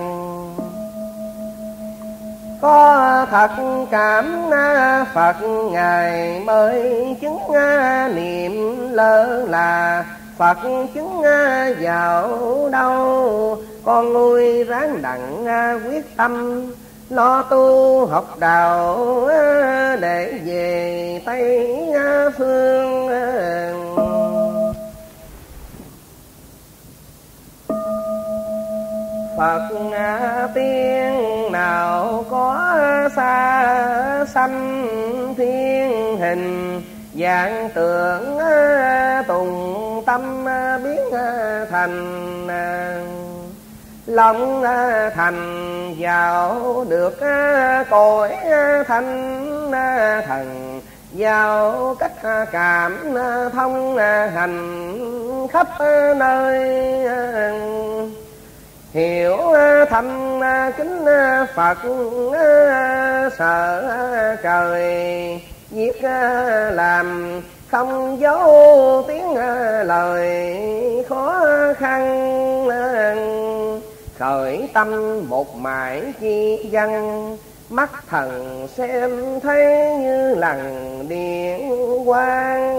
Có thật cảm Phật Ngài mới chứng niệm lơ là, Phật chứng vào đâu. Con nuôi ráng đặng quyết tâm, lo tu học đạo để về Tây Phương. Phật tiên nào có xa xăm thiên hình, dạng tượng tùng tâm biến thành. Lòng thành vào được cõi thanh, thần vào cách cảm thông hành khắp nơi. Hiểu thâm kính Phật sợ trời, việc làm không giấu tiếng lời khó khăn. Khởi tâm một mãi chi văn, mắt thần xem thấy như lằn điện quang.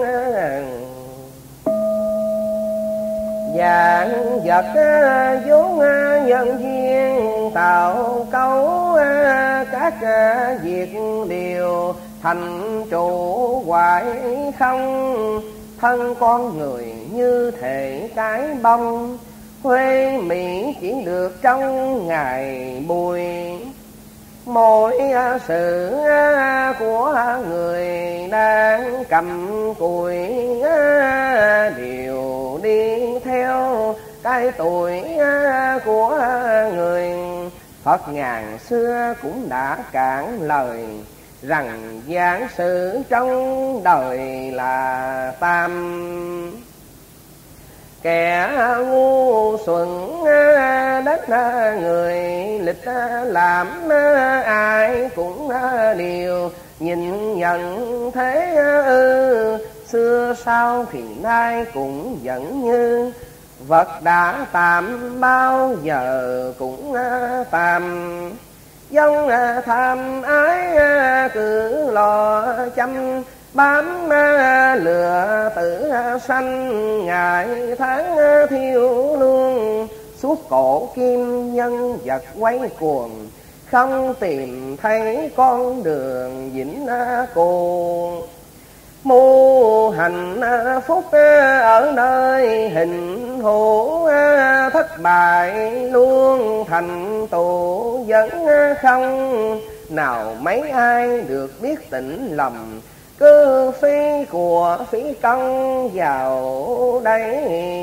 Dạng vật vốn nhân duyên tạo cấu, các việc đều thành trụ hoại không. Thân con người như thể cái bông, huê mỹ chỉ được trong ngày bùi. Mỗi sự của người đang cầm cùi, đều đi theo cái tuổi của người. Phật ngàn xưa cũng đã cạn lời rằng giảng sự trong đời là tam. Kẻ ngu xuẩn đến người lịch làm ai cũng đều nhìn nhận thế ư. Xưa sau thì nay cũng vẫn như vật đã tạm bao giờ cũng tạm. Dân tham ái cứ lo chăm bám lừa tử sanh. Ngày tháng thiêu luôn suốt cổ kim nhân vật quay cuồng. Không tìm thấy con đường vĩnh cửu. Mưu hành phúc ở nơi hình hữu. Thất bại luôn thành tựu vẫn không. Nào mấy ai được biết tỉnh lầm. Cứ phí của phí công vào đây.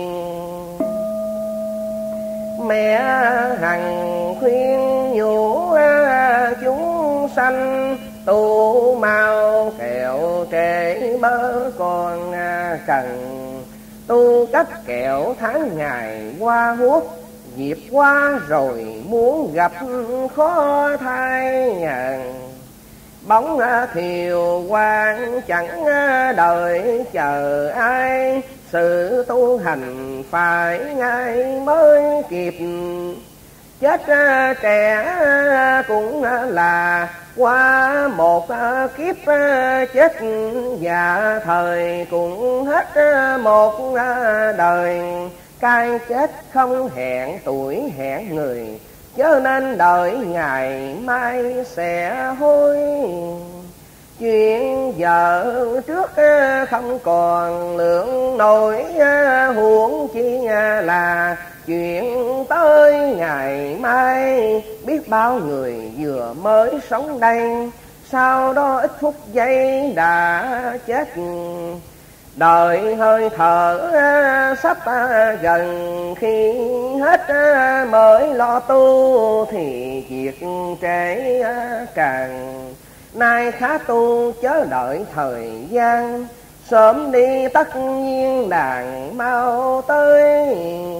Mẹ hằng khuyên nhủ chúng sanh. Tu mau kẹo trễ bớ còn cần. Tu cách kẹo tháng ngày qua huốt. Dịp qua rồi muốn gặp khó thay. Bóng thiều quang chẳng đợi chờ ai. Sự tu hành phải ngay mới kịp. Chết trẻ cũng là qua một kiếp. Chết già thời cũng hết một đời. Cái chết không hẹn tuổi hẹn người. Chớ nên đợi ngày mai sẽ hối. Chuyện giờ trước không còn lượng nổi. Huống chi là chuyện tới ngày mai. Biết bao người vừa mới sống đây. Sau đó ít phút giây đã chết. Đời hơi thở sắp gần. Khi hết mới lo tu. Thì việc trễ càng. Nay khá tu chớ đợi thời gian. Sớm đi tất nhiên đàn mau tới.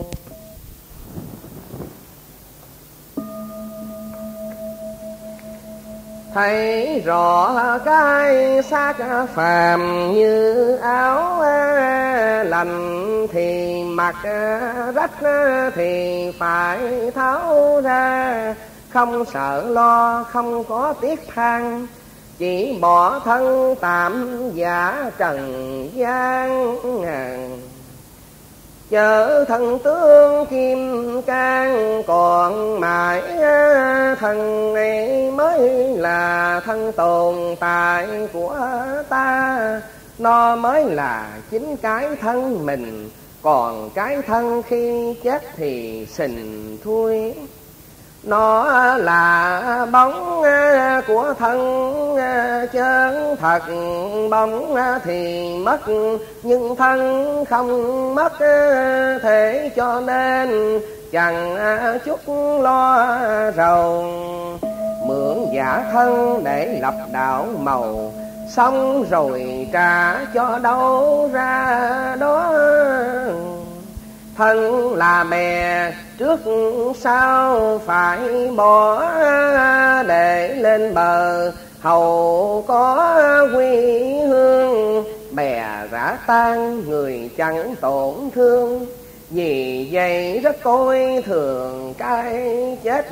Thấy rõ cái xác phàm như áo lành. Thì mặc rách thì phải tháo ra. Không sợ lo không có tiếc than. Chỉ bỏ thân tạm giả trần gian. Chớ thân tướng kim cang còn mãi. Thân này mới là thân tồn tại của ta. Nó mới là chính cái thân mình. Còn cái thân khi chết thì sình thui. Nó là bóng của thân chân thật. Bóng thì mất nhưng thân không mất. Thế cho nên chẳng chút lo rầu. Mượn giả thân để lập đạo màu. Xong rồi trả cho đâu ra đó. Thân là bè trước sau phải bỏ. Để lên bờ hầu có quy hương. Bè rã tan người chẳng tổn thương. Vì vậy rất coi thường cái chết.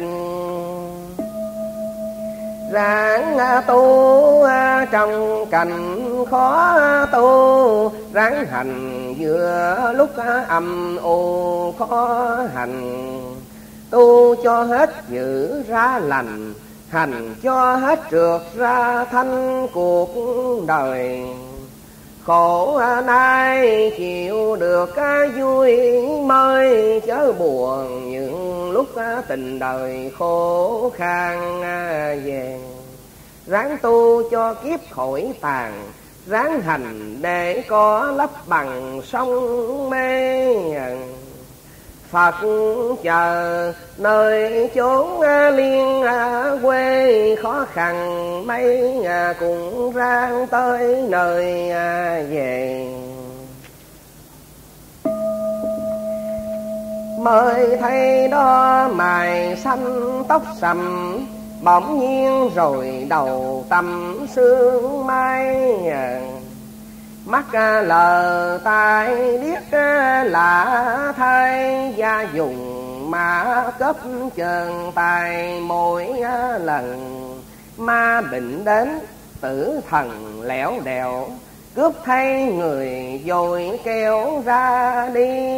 Ráng tu trong cảnh khó tu. Ráng hành vừa lúc âm u khó hành. Tu cho hết giữ ra lành. Hành cho hết trượt ra thanh cuộc đời. Khổ nay chịu được vui mới. Chớ buồn những lúc tình đời khổ khan về. Ráng tu cho kiếp khỏi tàn. Ráng hành để có lấp bằng sông mê. Phật chờ nơi chốn liên quê khó khăn mấy cũng rang tới nơi về. Mới thấy đó mày xanh tóc sầm, bỗng nhiên rồi đầu tầm sương mai. Mắt lờ tai điếc lạ thay, da dùng mà cấp trơn tay mỗi lần. Ma bệnh đến tử thần lẻo đẻo, cướp thay người rồi kéo ra đi.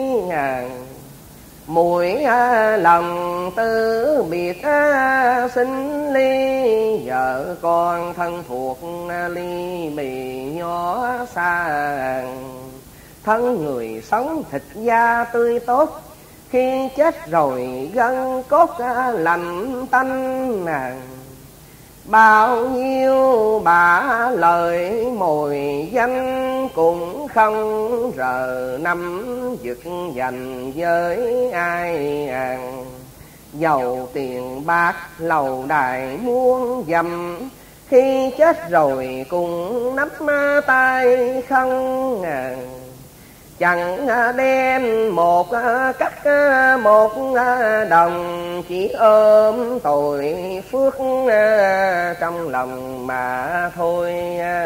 Mũi lòng tư biệt sinh ly, vợ con thân thuộc ly bì nhỏ xa. Thân người sống thịt da tươi tốt, khi chết rồi gân cốt lạnh tanh. Bao nhiêu bả lời mồi danh, cũng không rờ năm giật dành với ai. Giàu tiền bạc lầu đài muôn dầm, khi chết rồi cũng nắm tay không. Chẳng đem một cắt một đồng, chỉ ôm tội phước trong lòng mà thôi.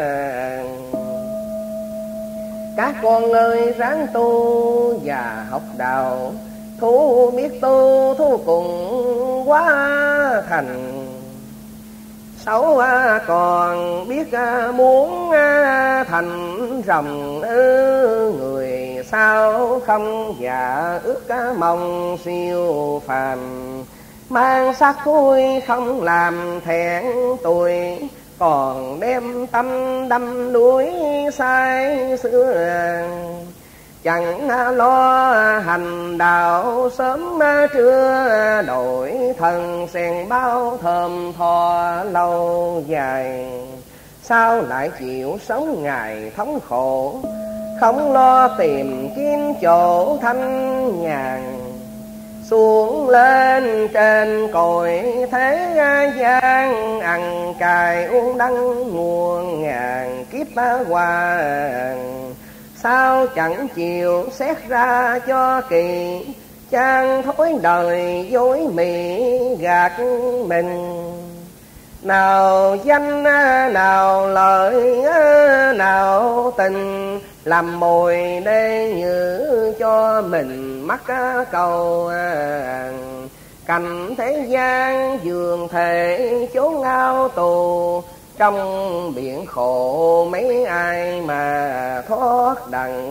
Các con ơi ráng tu và học đạo, thú biết tu thú cùng quá thành. Xấu còn biết muốn thành rồng ư, người sao không dạ ước mong siêu phàm. Mang sắc vui không làm thẹn tuổi, còn đem tâm đâm đuối sai xưa. Chẳng lo hành đạo sớm trưa, đổi thân sen bao thơm tho lâu dài. Sao lại chịu sống ngày thống khổ, không lo tìm kiếm chỗ thanh nhàn. Xuống lên trên cội thế gian, ăn cài uống đắng muôn ngàn kiếp qua. Sao chẳng chịu xét ra cho kỳ, chang thối đời dối mị gạt mình. Nào danh nào lợi nào tình, làm mồi để như cho mình mắc cầu. Cảnh thế gian dường thể chốn ao tù, trong biển khổ mấy ai mà thoát đặng.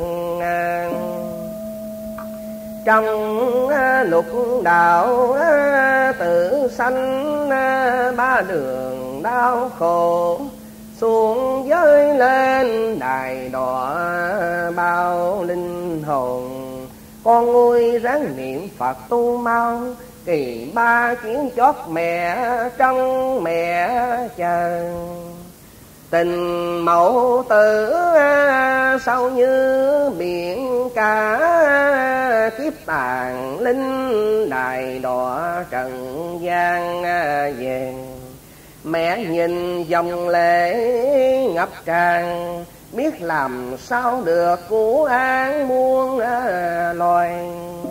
Trong lục đạo tự sanh, ba đường đau khổ, xuống giới lên đài đọa bao linh hồn. Con ơi ráng niệm Phật tu mau, kỳ ba chuyến chót mẹ trong mẹ chờ. Tình mẫu tử sâu như biển cả, kiếp tàn linh đài đọa trần gian về. Mẹ nhìn dòng lệ ngập tràn, biết làm sao được cứu an muôn loài.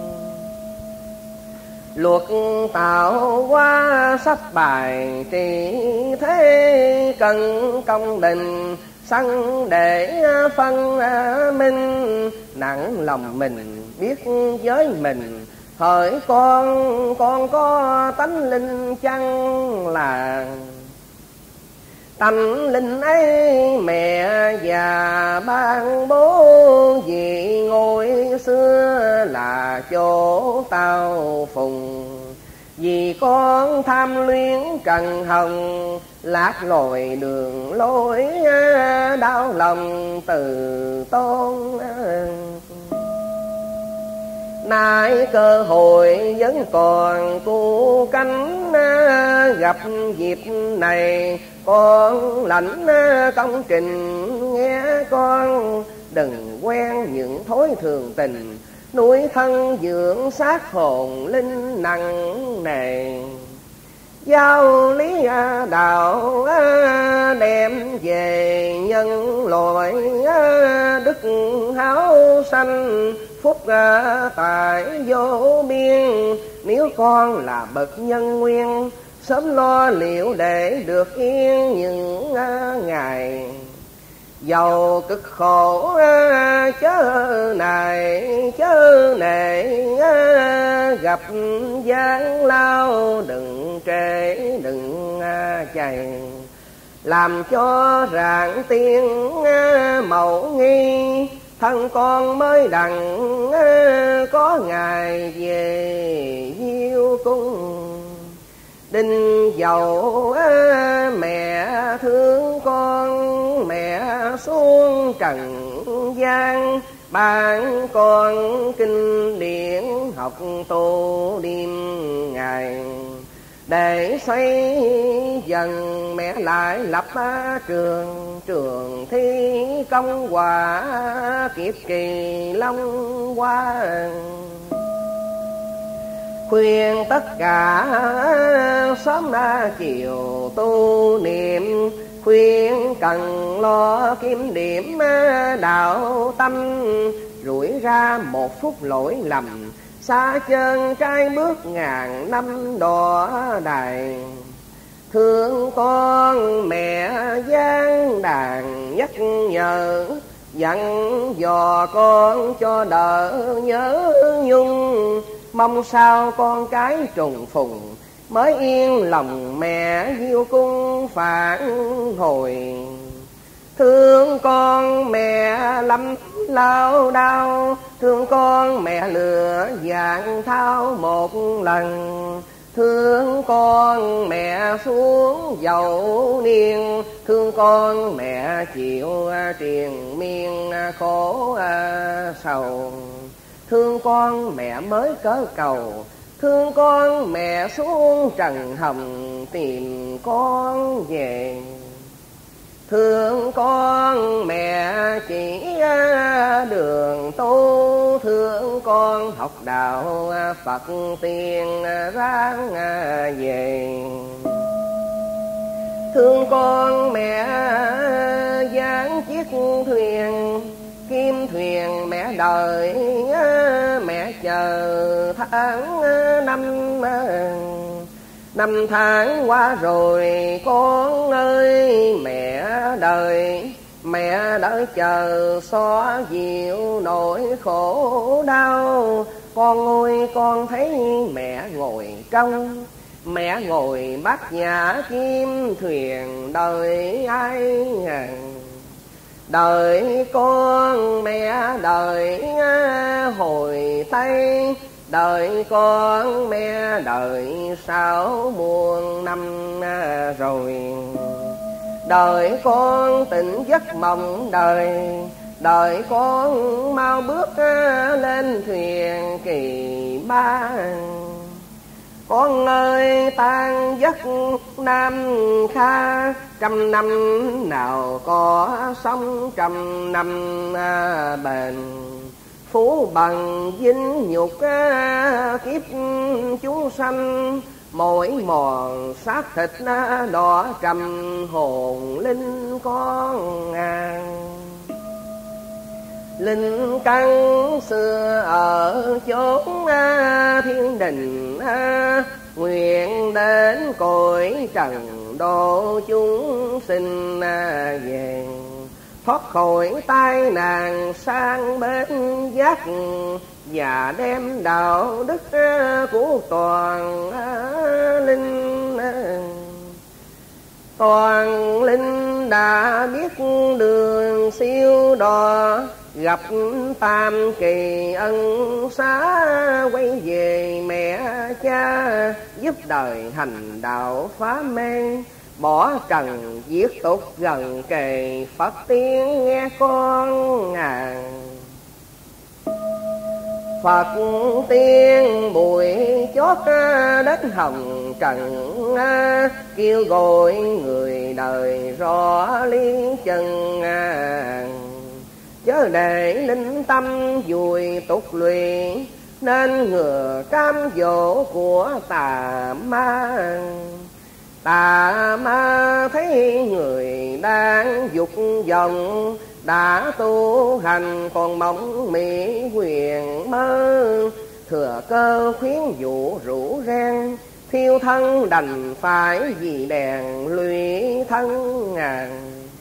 Luật tạo hóa sắp bài trị thế, cần công bình sẵn để phân minh. Nặng lòng mình biết với mình, hỡi con con có tánh linh chăng là. Tánh linh ấy mẹ già ban bố, vì ngôi xưa là chỗ tao phùng. Vì con tham luyến trần hồng, lạc lội đường lối đau lòng từ tôn. Nay cơ hội vẫn còn cu cánh, gặp dịp này con lãnh công trình nghe con. Đừng quen những thói thường tình, nuôi thân dưỡng xác hồn linh nặng nề. Giáo lý đạo đem về nhân loại, đức háo sanh phúc tại vô biên. Nếu con là bậc nhân nguyên, sớm lo liệu để được yên những ngày. Dầu cực khổ chớ này chớ nể, gặp gian lao đừng trễ đừng chạy. Làm cho rạng tiên mẫu nghi, thân con mới đặng có ngày về diêu cung. Đinh dầu mẹ thương con, mẹ xuống trần gian. Ban con kinh điển học tu đêm ngày. Để xây dần mẹ lại lập trường, trường thi công quả kiếp kỳ long hoa. Khuyên tất cả sớm ra chiều tu niệm, khuyên cần lo kiếm điểm đạo tâm. Rủi ra một phút lỗi lầm, xa chân trai bước ngàn năm đỏ đài. Thương con mẹ gian đàn nhắc nhở, dặn dò con cho đỡ nhớ nhung. Mong sao con cái trùng phùng, mới yên lòng mẹ diêu cung phản hồi. Thương con mẹ lắm lao đau, thương con mẹ lừa dạng thao một lần. Thương con mẹ xuống dầu niên, thương con mẹ chịu triền miên khổ sầu. Thương con mẹ mới cớ cầu, thương con mẹ xuống trần hồng tìm con về. Thương con mẹ chỉ đường tu, thương con học đạo Phật tiên ráng về. Thương con mẹ dáng chiếc thuyền, kim thuyền mẹ đợi mẹ chờ tháng năm. Năm tháng qua rồi con ơi mẹ đợi, mẹ đợi chờ xóa dịu nỗi khổ đau. Con ơi con thấy mẹ ngồi trong, mẹ ngồi bát nhã kim thuyền đợi ai. Đợi con mẹ đợi hồi Tây, đợi con mẹ đợi sáu muôn năm rồi. Đợi con tỉnh giấc mộng đời, đợi con mau bước lên thuyền kỳ ba. Con ơi tan giấc Nam Kha, trăm năm nào có sống trăm năm bền. Phú bằng vinh nhục kiếp chúng sanh, mỗi mòn xác thịt đỏ trầm hồn linh con ngàn. Linh căn xưa ở chốn thiên đình, nguyện đến cõi trần độ chúng sinh về. Thoát khỏi tai nạn sang bên giác, và đem đạo đức của toàn linh. Toàn linh đã biết đường siêu đò, gặp tam kỳ ân xá quay về mẹ cha. Giúp đời hành đạo phá mê, bỏ trần giết tục gần kề Phật tiếng nghe con ngàn. Phật tiên bụi chót đất hồng trần, kêu gọi người đời rõ lý chân. chớ để linh tâm vùi tục lụy, nên ngừa cam dỗ của tà ma. Tà ma thấy người đang dục vọng, đã tu hành còn mộng mị huyền mơ, thừa cơ khuyến dụ rủ reng, thiêu thân đành phải vì đèn lụy thân ngàn.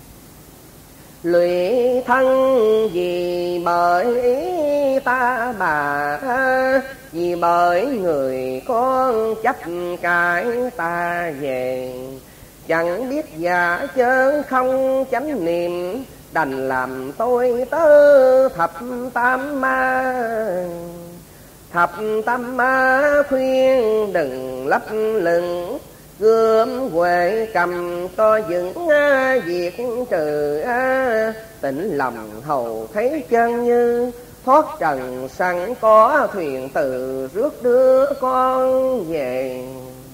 Lụy thân vì bởi ý ta bà, vì bởi người con chấp cãi ta về. Chẳng biết giả chớ không chánh niệm, đành làm tôi tớ thập tam ma. Thập tam ma khuyên đừng lấp lửng, gươm huệ cầm to vững việc trừ. Tĩnh lòng hầu thấy chân như thoát trần, sẵn có thuyền từ rước đưa con về.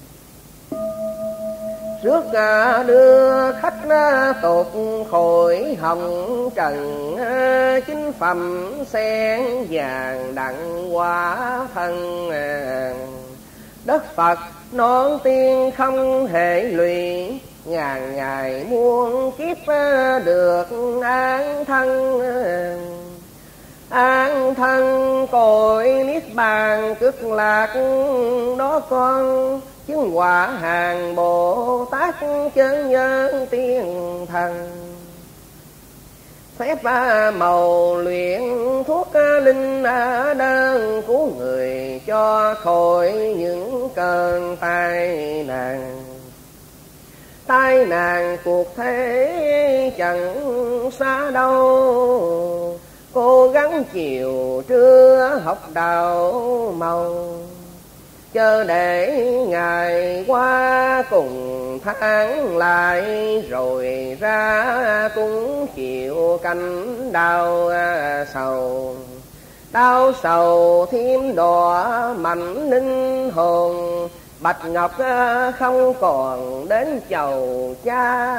Rước đưa khách tột khỏi hồng trần, chính phẩm sen vàng đặng hóa thân. Đất Phật non tiên không hệ lụy, ngàn ngày muôn kiếp được an thân. An thân cội niết bàn cực lạc, đó con chứng quả hàng Bồ Tát chân nhân tiên thần. Phép màu luyện thuốc linh đơn, cứu người cho khỏi những cơn tai nạn. Tai nạn cuộc thế chẳng xa đâu, cố gắng chiều trưa học đạo màu. Chờ để ngày qua cùng tháng lại, rồi ra cũng chịu canh đau sầu. Đau sầu thêm đỏ mạnh linh hồn, bạch ngọc không còn đến chầu cha.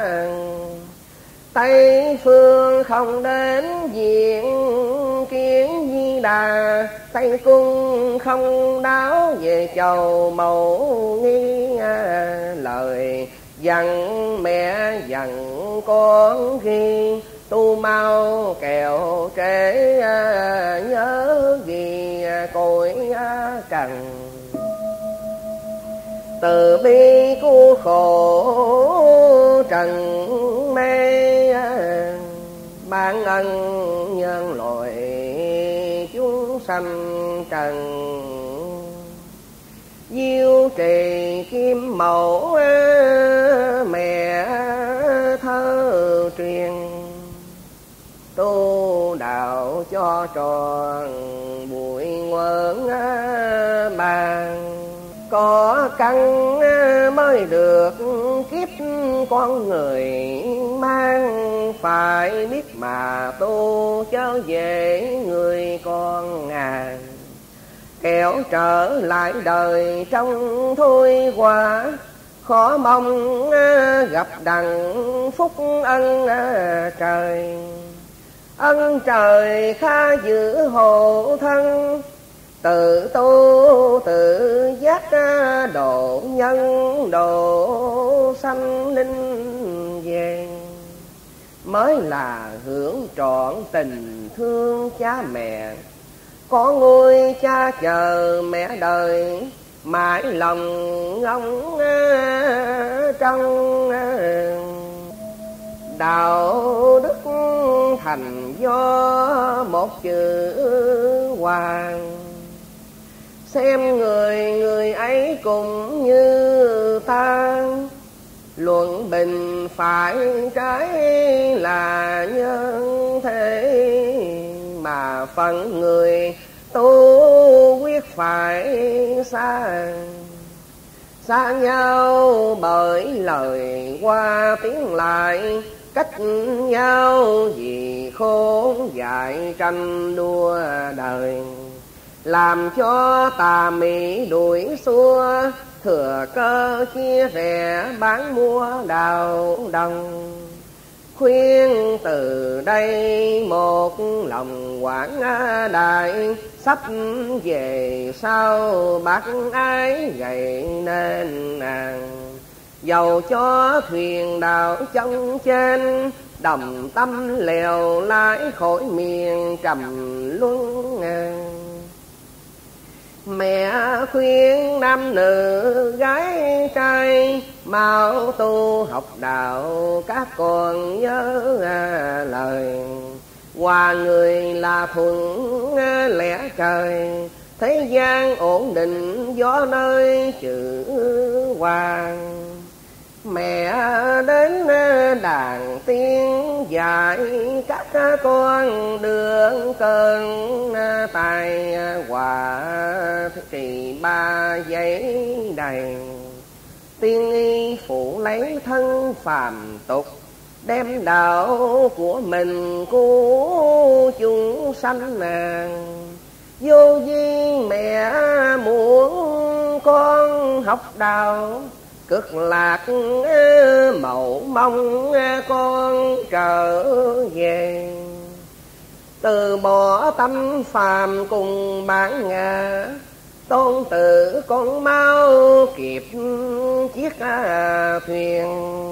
Tây phương không đến diện kiến Di Đà, Tây cung không đáo về chầu mẫu nghi. Lời dặn mẹ dặn con ghi, tu mau kẹo trễ nhớ ghi cõi trần. Từ bi cứu khổ trần mê, ban ân nhân loại chúng sanh trần. Diêu trì kim mẫu mẹ thơ truyền, tu đạo cho tròn bụi ngoỡng bàn. Có căn mới được kiếp con người mang, phải biết mà tu cho dễ người con ngàn. Kẻo trở lại đời trong thôi qua, khó mong gặp đặng phúc ân trời. Ân trời kha giữ hộ thân, tự tu tự giác độ nhân độ sanh linh về. Mới là hưởng trọn tình thương cha mẹ, có ngôi cha chờ mẹ đời, mãi lòng ngóng trong. Đạo đức thành do một chữ hoàng, xem người người ấy cũng như ta. Luận bình phải trái là nhân thế, mà phận người tu quyết phải xa. Xa nhau bởi lời qua tiếng lại, cách nhau vì khốn dại tranh đua đời. Làm cho tà mị đuổi xua, thừa cơ chia rẽ bán mua đào đồng. khuyên từ đây một lòng quảng đại, sắp về sau bác ái gầy nên nàng. Dầu cho thuyền đảo chân trên, đồng tâm lèo lái khỏi miền trầm luân ngàn. Mẹ khuyên nam nữ gái trai, mau tu học đạo các con nhớ lời. Hòa người là thuận lẽ trời, thế gian ổn định gió nơi chữ hoàng. Mẹ đến đàn tiên dạy các con đường cơn tài hòa, trì ba giấy đầy. Tiên y phụ lấy thân phàm tục, đem đạo của mình cứu chúng sanh nàng. Vô duyên mẹ muốn con học đạo, cực lạc mậu mong con trở về. Từ bỏ tâm phàm cùng bản ngã, tôn tử con mau kịp chiếc thuyền.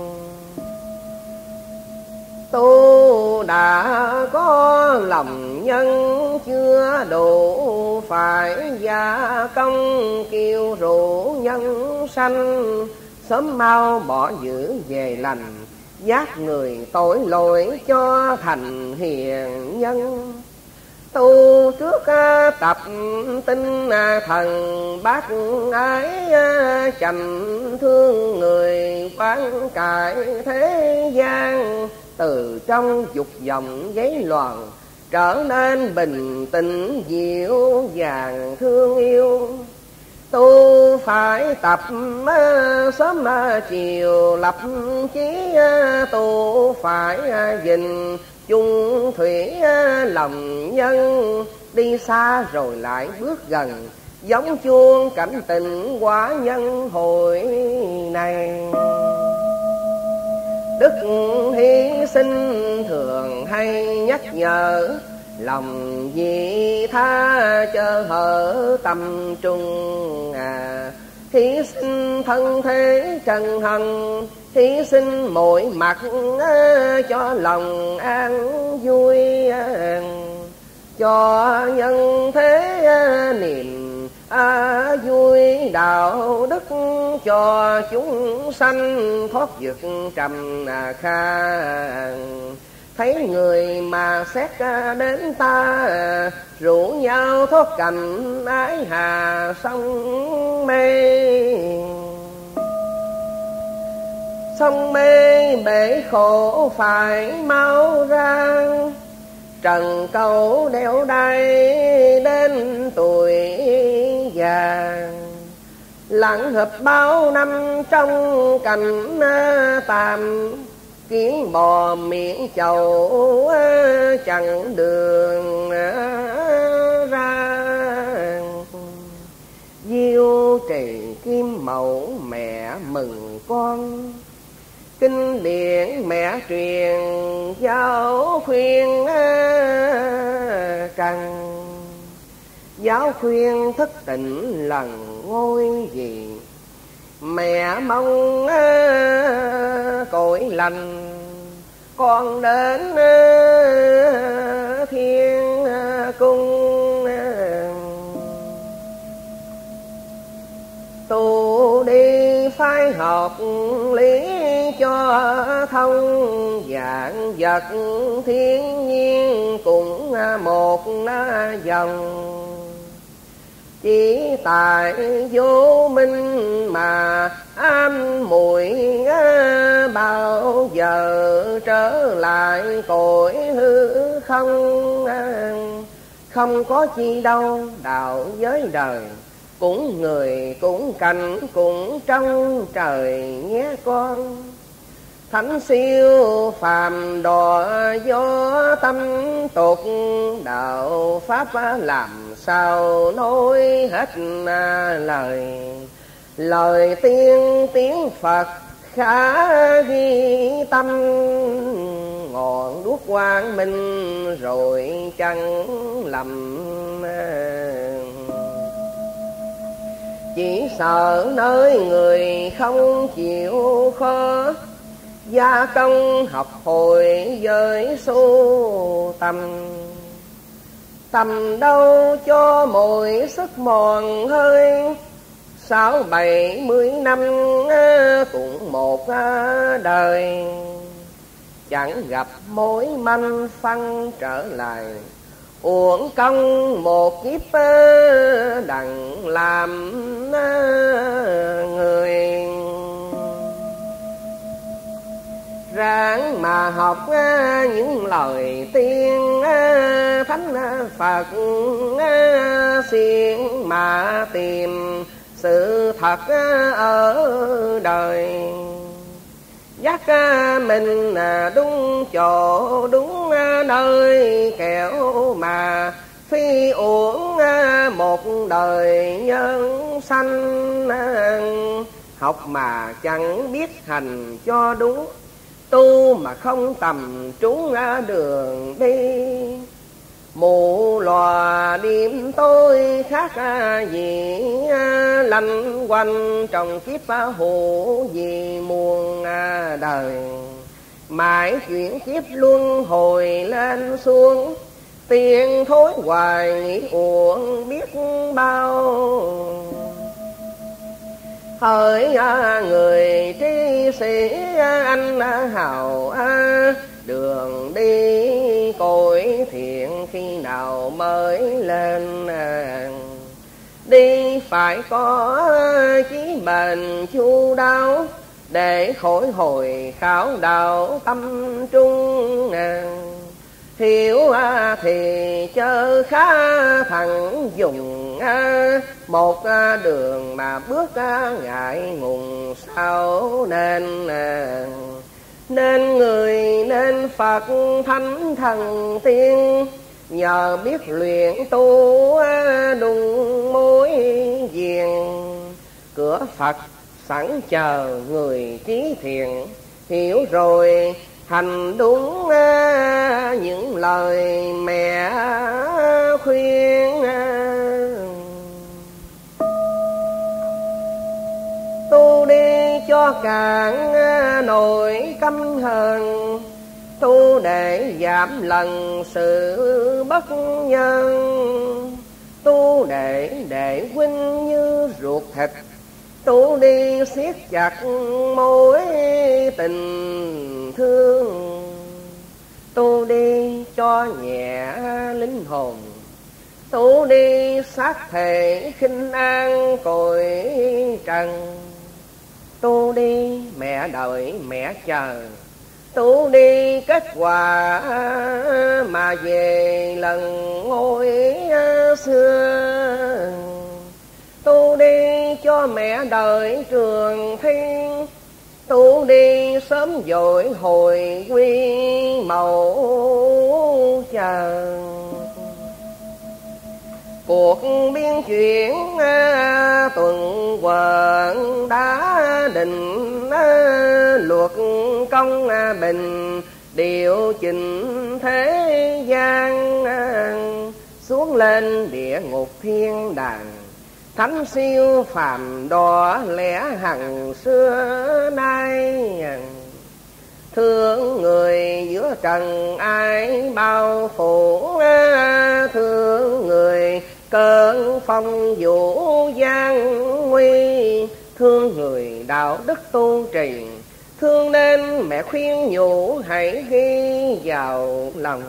Tu đã có lòng nhân chưa đủ, phải gia công kiêu rủ nhân sanh. Sớm mau bỏ giữ về lành, giác người tội lỗi cho thành hiền nhân. Tu trước tập tinh thần bác ái, chành thương người quán cải thế gian. Từ trong dục vọng giấy loạn, trở nên bình tĩnh dịu dàng thương yêu. Tu phải tập sớm chiều lập chí, tu phải gìn chung thủy lòng nhân. Đi xa rồi lại bước gần, giống chuông cảnh tình quả nhân hồi này. Đức hy sinh thường hay nhắc nhở, lòng vị tha chớ hở tâm trung à. Hy sinh thân thế trần hằng, hy sinh mọi mặt cho lòng an vui. Cho nhân thế niềm à, vui đạo đức, cho chúng sanh thoát vực trầm kha. Thấy người mà xét đến ta, rủ nhau thoát cảnh ái hà sông mê. Sông mê bể khổ phải mau ra, trần cầu đeo đay đến tuổi già. Lặng hợp bao năm trong cảnh tạm, kiến bò miệng chầu chẳng đường ra. Diêu trì kim mẫu mẹ mừng con, kinh điển mẹ truyền giáo khuyên trần. Giáo khuyên thức tỉnh lần ngôi gì, mẹ mong cội lành. Con đến thiên cung, tu đi phải học lý cho thông. Dạng vật thiên nhiên cũng một dòng, chỉ tại vô minh mà ám muội. Bao giờ trở lại cõi hư không, không có chi đâu đạo giới đời. Cũng người cũng cảnh cũng trong trời nhé con. Thánh siêu phàm đò do tâm tục, đạo pháp làm sao nói hết lời. Lời tiên tiếng Phật khả ghi tâm, ngọn đuốc quang minh rồi chẳng lầm. Chỉ sợ nơi người không chịu khó, gia công học hồi với số tâm. Tầm đâu cho mỗi sức mòn hơi, sáu bảy mươi năm cũng một đời. Chẳng gặp mối manh phân trở lại, uổng công một kiếp đặng làm người. Ráng mà học những lời tiên thánh Phật, xiên mà tìm sự thật ở đời. Dắt mình đúng chỗ đúng nơi, kẻo mà phi uổng một đời nhân sanh. Học mà chẳng biết hành cho đúng, tu mà không tầm trúng đường đi. Mù lòa đêm tối khác gì, lanh quanh trong kiếp hữu vì muôn đời. Mãi chuyển kiếp luân hồi lên xuống, tiền thối hoài nghĩ uổng biết bao. Hỡi người trí sĩ anh hào, đường đi cội thiện khi nào mới lên. Đi phải có chí bền chu đáo, để khỏi hồi khảo đạo tâm trung. Hiểu thì chớ khá thẳng dùng, một đường mà bước ngại ngùng sao nên. Nên người nên Phật thánh thần tiên, nhờ biết luyện tu đúng mối duyên. Cửa Phật sẵn chờ người trí thiện, hiểu rồi hành đúng những lời mẹ khuyên. Tu đi cho cạn nỗi căm hờn, tu để giảm lần sự bất nhân. Tu để để huynh như ruột thịt, tu đi siết chặt mối tình thương. Tu đi cho nhẹ linh hồn, tu đi xác thể khinh an cội trần. Tu đi mẹ đợi mẹ chờ, tu đi kết quả mà về lần ngôi xưa. Tu đi cho mẹ đợi trường thiên, tu đi sớm dội hồi quy mẫu chờ. Cuộc biến chuyển tuần quần đã định, luật công bình điều chỉnh thế gian. Xuống lên địa ngục thiên đàng, thánh siêu phàm đỏ lẽ hằng xưa nay. Thương người giữa trần ai bao phủ, thương người cơn phong vũ gian nguy. Thương người đạo đức tu trì, thương nên mẹ khuyên nhủ hãy ghi vào lòng.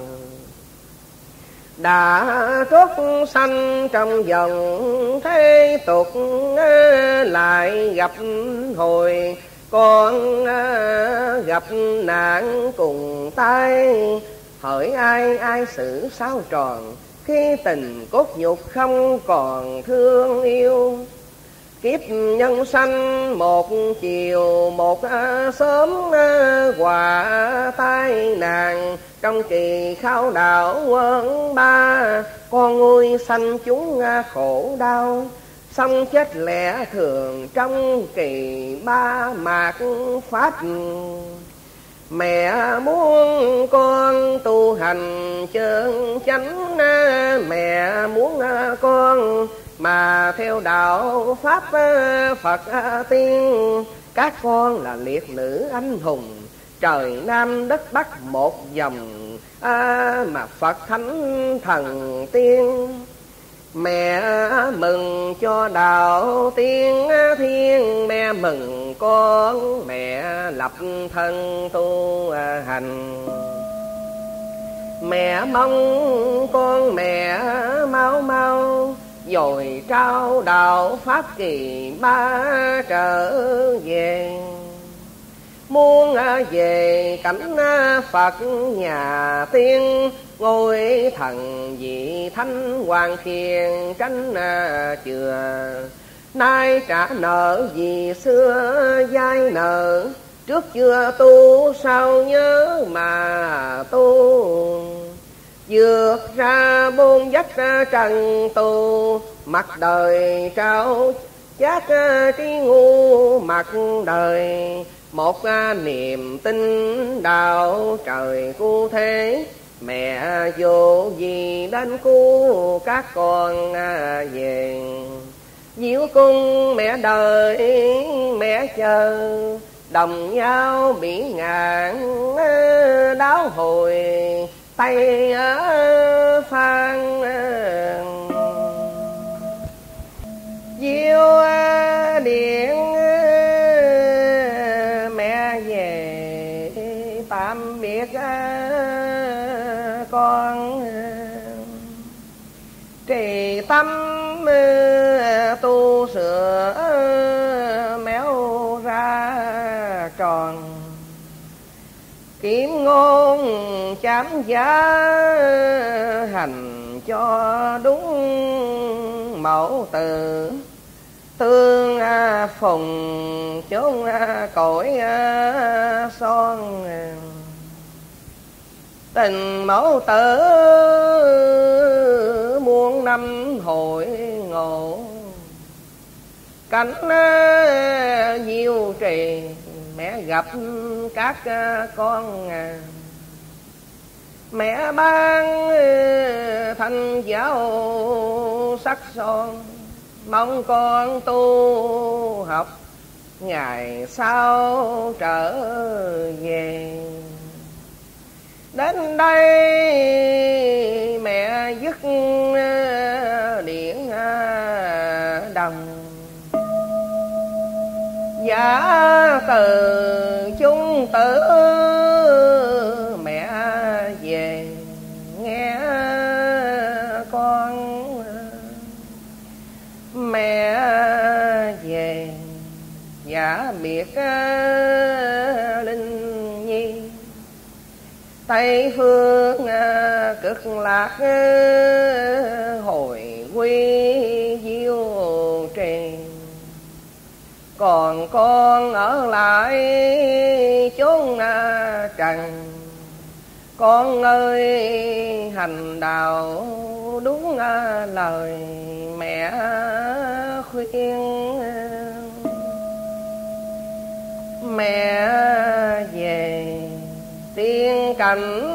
Đã trót sanh trong dòng thế tục, lại gặp hồi con gặp nạn cùng tay. Hỡi ai ai xử sao tròn, khi tình cốt nhục không còn thương yêu. Kiếp nhân sanh một chiều một sớm, quả tai nạn trong kỳ khao đạo quân ba. Con nuôi sanh chúng khổ đau, xong chết lẽ thường trong kỳ ba mạt pháp. Mẹ muốn con tu hành chân chánh, mẹ muốn con mà theo đạo Pháp Phật tiên. Các con là liệt nữ anh hùng, trời Nam đất Bắc một dòng, à, mà Phật Thánh Thần Tiên. Mẹ mừng cho đạo tiên thiên, mẹ mừng con mẹ lập thân tu hành. Mẹ mong con mẹ mau mau dồi trao đạo Pháp kỳ ba trở về. Muốn về cảnh Phật nhà tiên, ngôi thần vị thánh hoàng khiên tránh chừa. Nay trả nợ vì xưa dai nợ, trước chưa tu sao nhớ mà tu. Vượt ra bốn vách trần tu, mặt đời trao chát trí ngu mặt đời. Một niềm tin đạo trời cứu thế, mẹ vô gì đến cứu các con về. Diệu cung mẹ đợi mẹ chờ, đồng nhau bị ngạn đáo hồi tay ở phan. Diệu điện mẹ về tạm biệt con. Trì tâm tu sửa méo ra tròn, kiếm ngôn chám giá hành cho đúng mẫu từ. Tương phùng chốn cõi son, tình mẫu tử muôn năm hội ngộ. Cảnh diêu trì mẹ gặp các con, mẹ ban thanh giáo sắc son. Mong con tu học ngày sau trở về. Đến đây mẹ dứt điện đồng, giả từ chung tử mẹ về nghe con. Mẹ về giả biệt linh nhi, Tây phương cực lạc hồi quy diêu trì. Còn con ở lại chốn trần, con ơi hành đạo đúng lời mẹ khuyên. Mẹ về tiên cảnh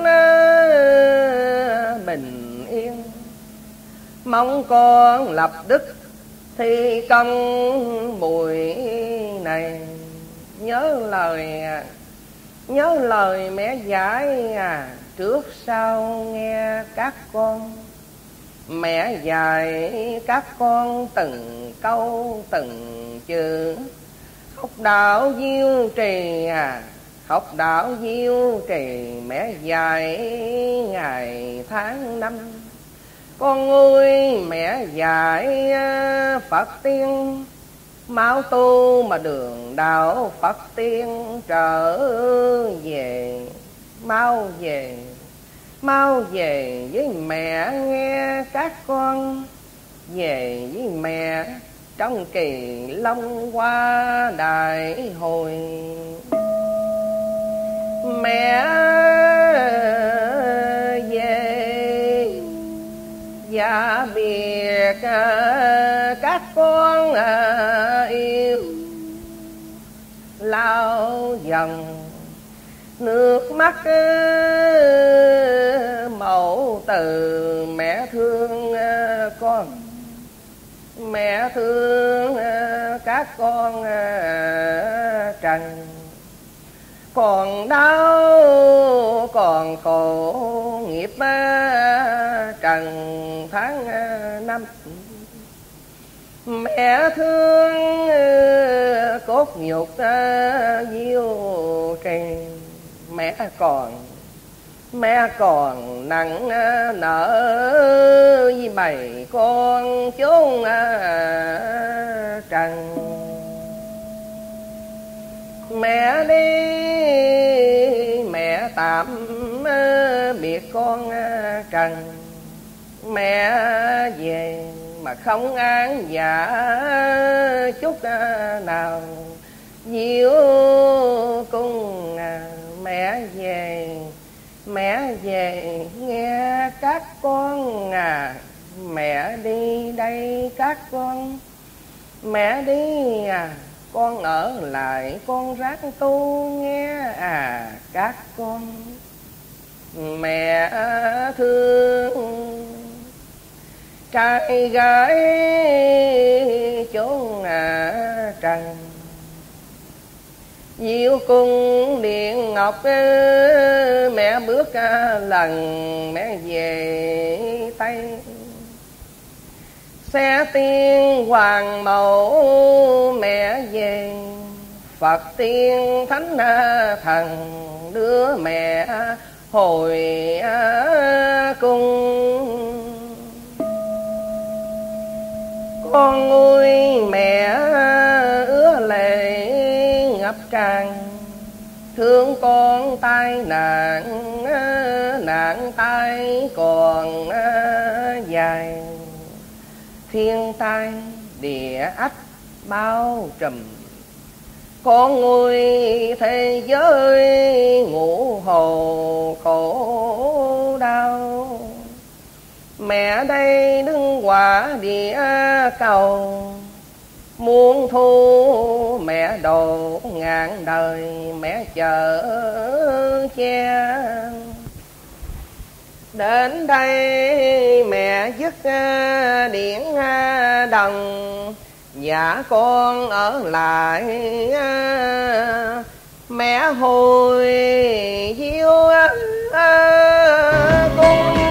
bình yên, mong con lập đức thi công bụi này. Nhớ lời nhớ lời mẹ dạy à, trước sau nghe các con. Mẹ dạy các con từng câu từng chữ, học đạo diêu trì à, học đạo diêu trì. Mẹ dạy ngày tháng năm, con ơi mẹ dạy Phật tiên. Mau tu mà đường đạo Phật tiên trở về. Mau về, mau về với mẹ nghe các con. Về với mẹ trong kỳ long hoa đại hồi. Mẹ về dạ biệt các con yêu lao dòng. nước mắt mẫu từ mẹ thương con, mẹ thương các con trần. Còn đau còn khổ nghiệp trần tháng năm, mẹ thương cốt nhục diêu trì. Mẹ còn mẹ còn nặng nợ với bầy con chốn trần. Mẹ đi mẹ tạm biệt con trần, mẹ về mà không an dạ chút nào. Diệu cung mẹ về, mẹ về nghe các con à. Mẹ đi đây các con, mẹ đi à, con ở lại con ráng tu nghe à các con. Mẹ thương trai gái chốn à trần. Diệu cung điện ngọc mẹ bước lần mẹ về Tây. Xe tiên hoàng mẫu mẹ về, Phật tiên thánh thần đưa mẹ hồi cung. Con ơi mẹ ứa lệ ngập tràn, thương con tai nạn nạn tai còn dài. Thiên tai địa ách bao trùm, con người thế giới ngủ hồ khổ đau. Mẹ đây đứng quả địa cầu, muốn thu mẹ đồ ngàn đời mẹ chờ che. Đến đây mẹ dứt điển đồng, dạ con ở lại mẹ hồi diêu cung.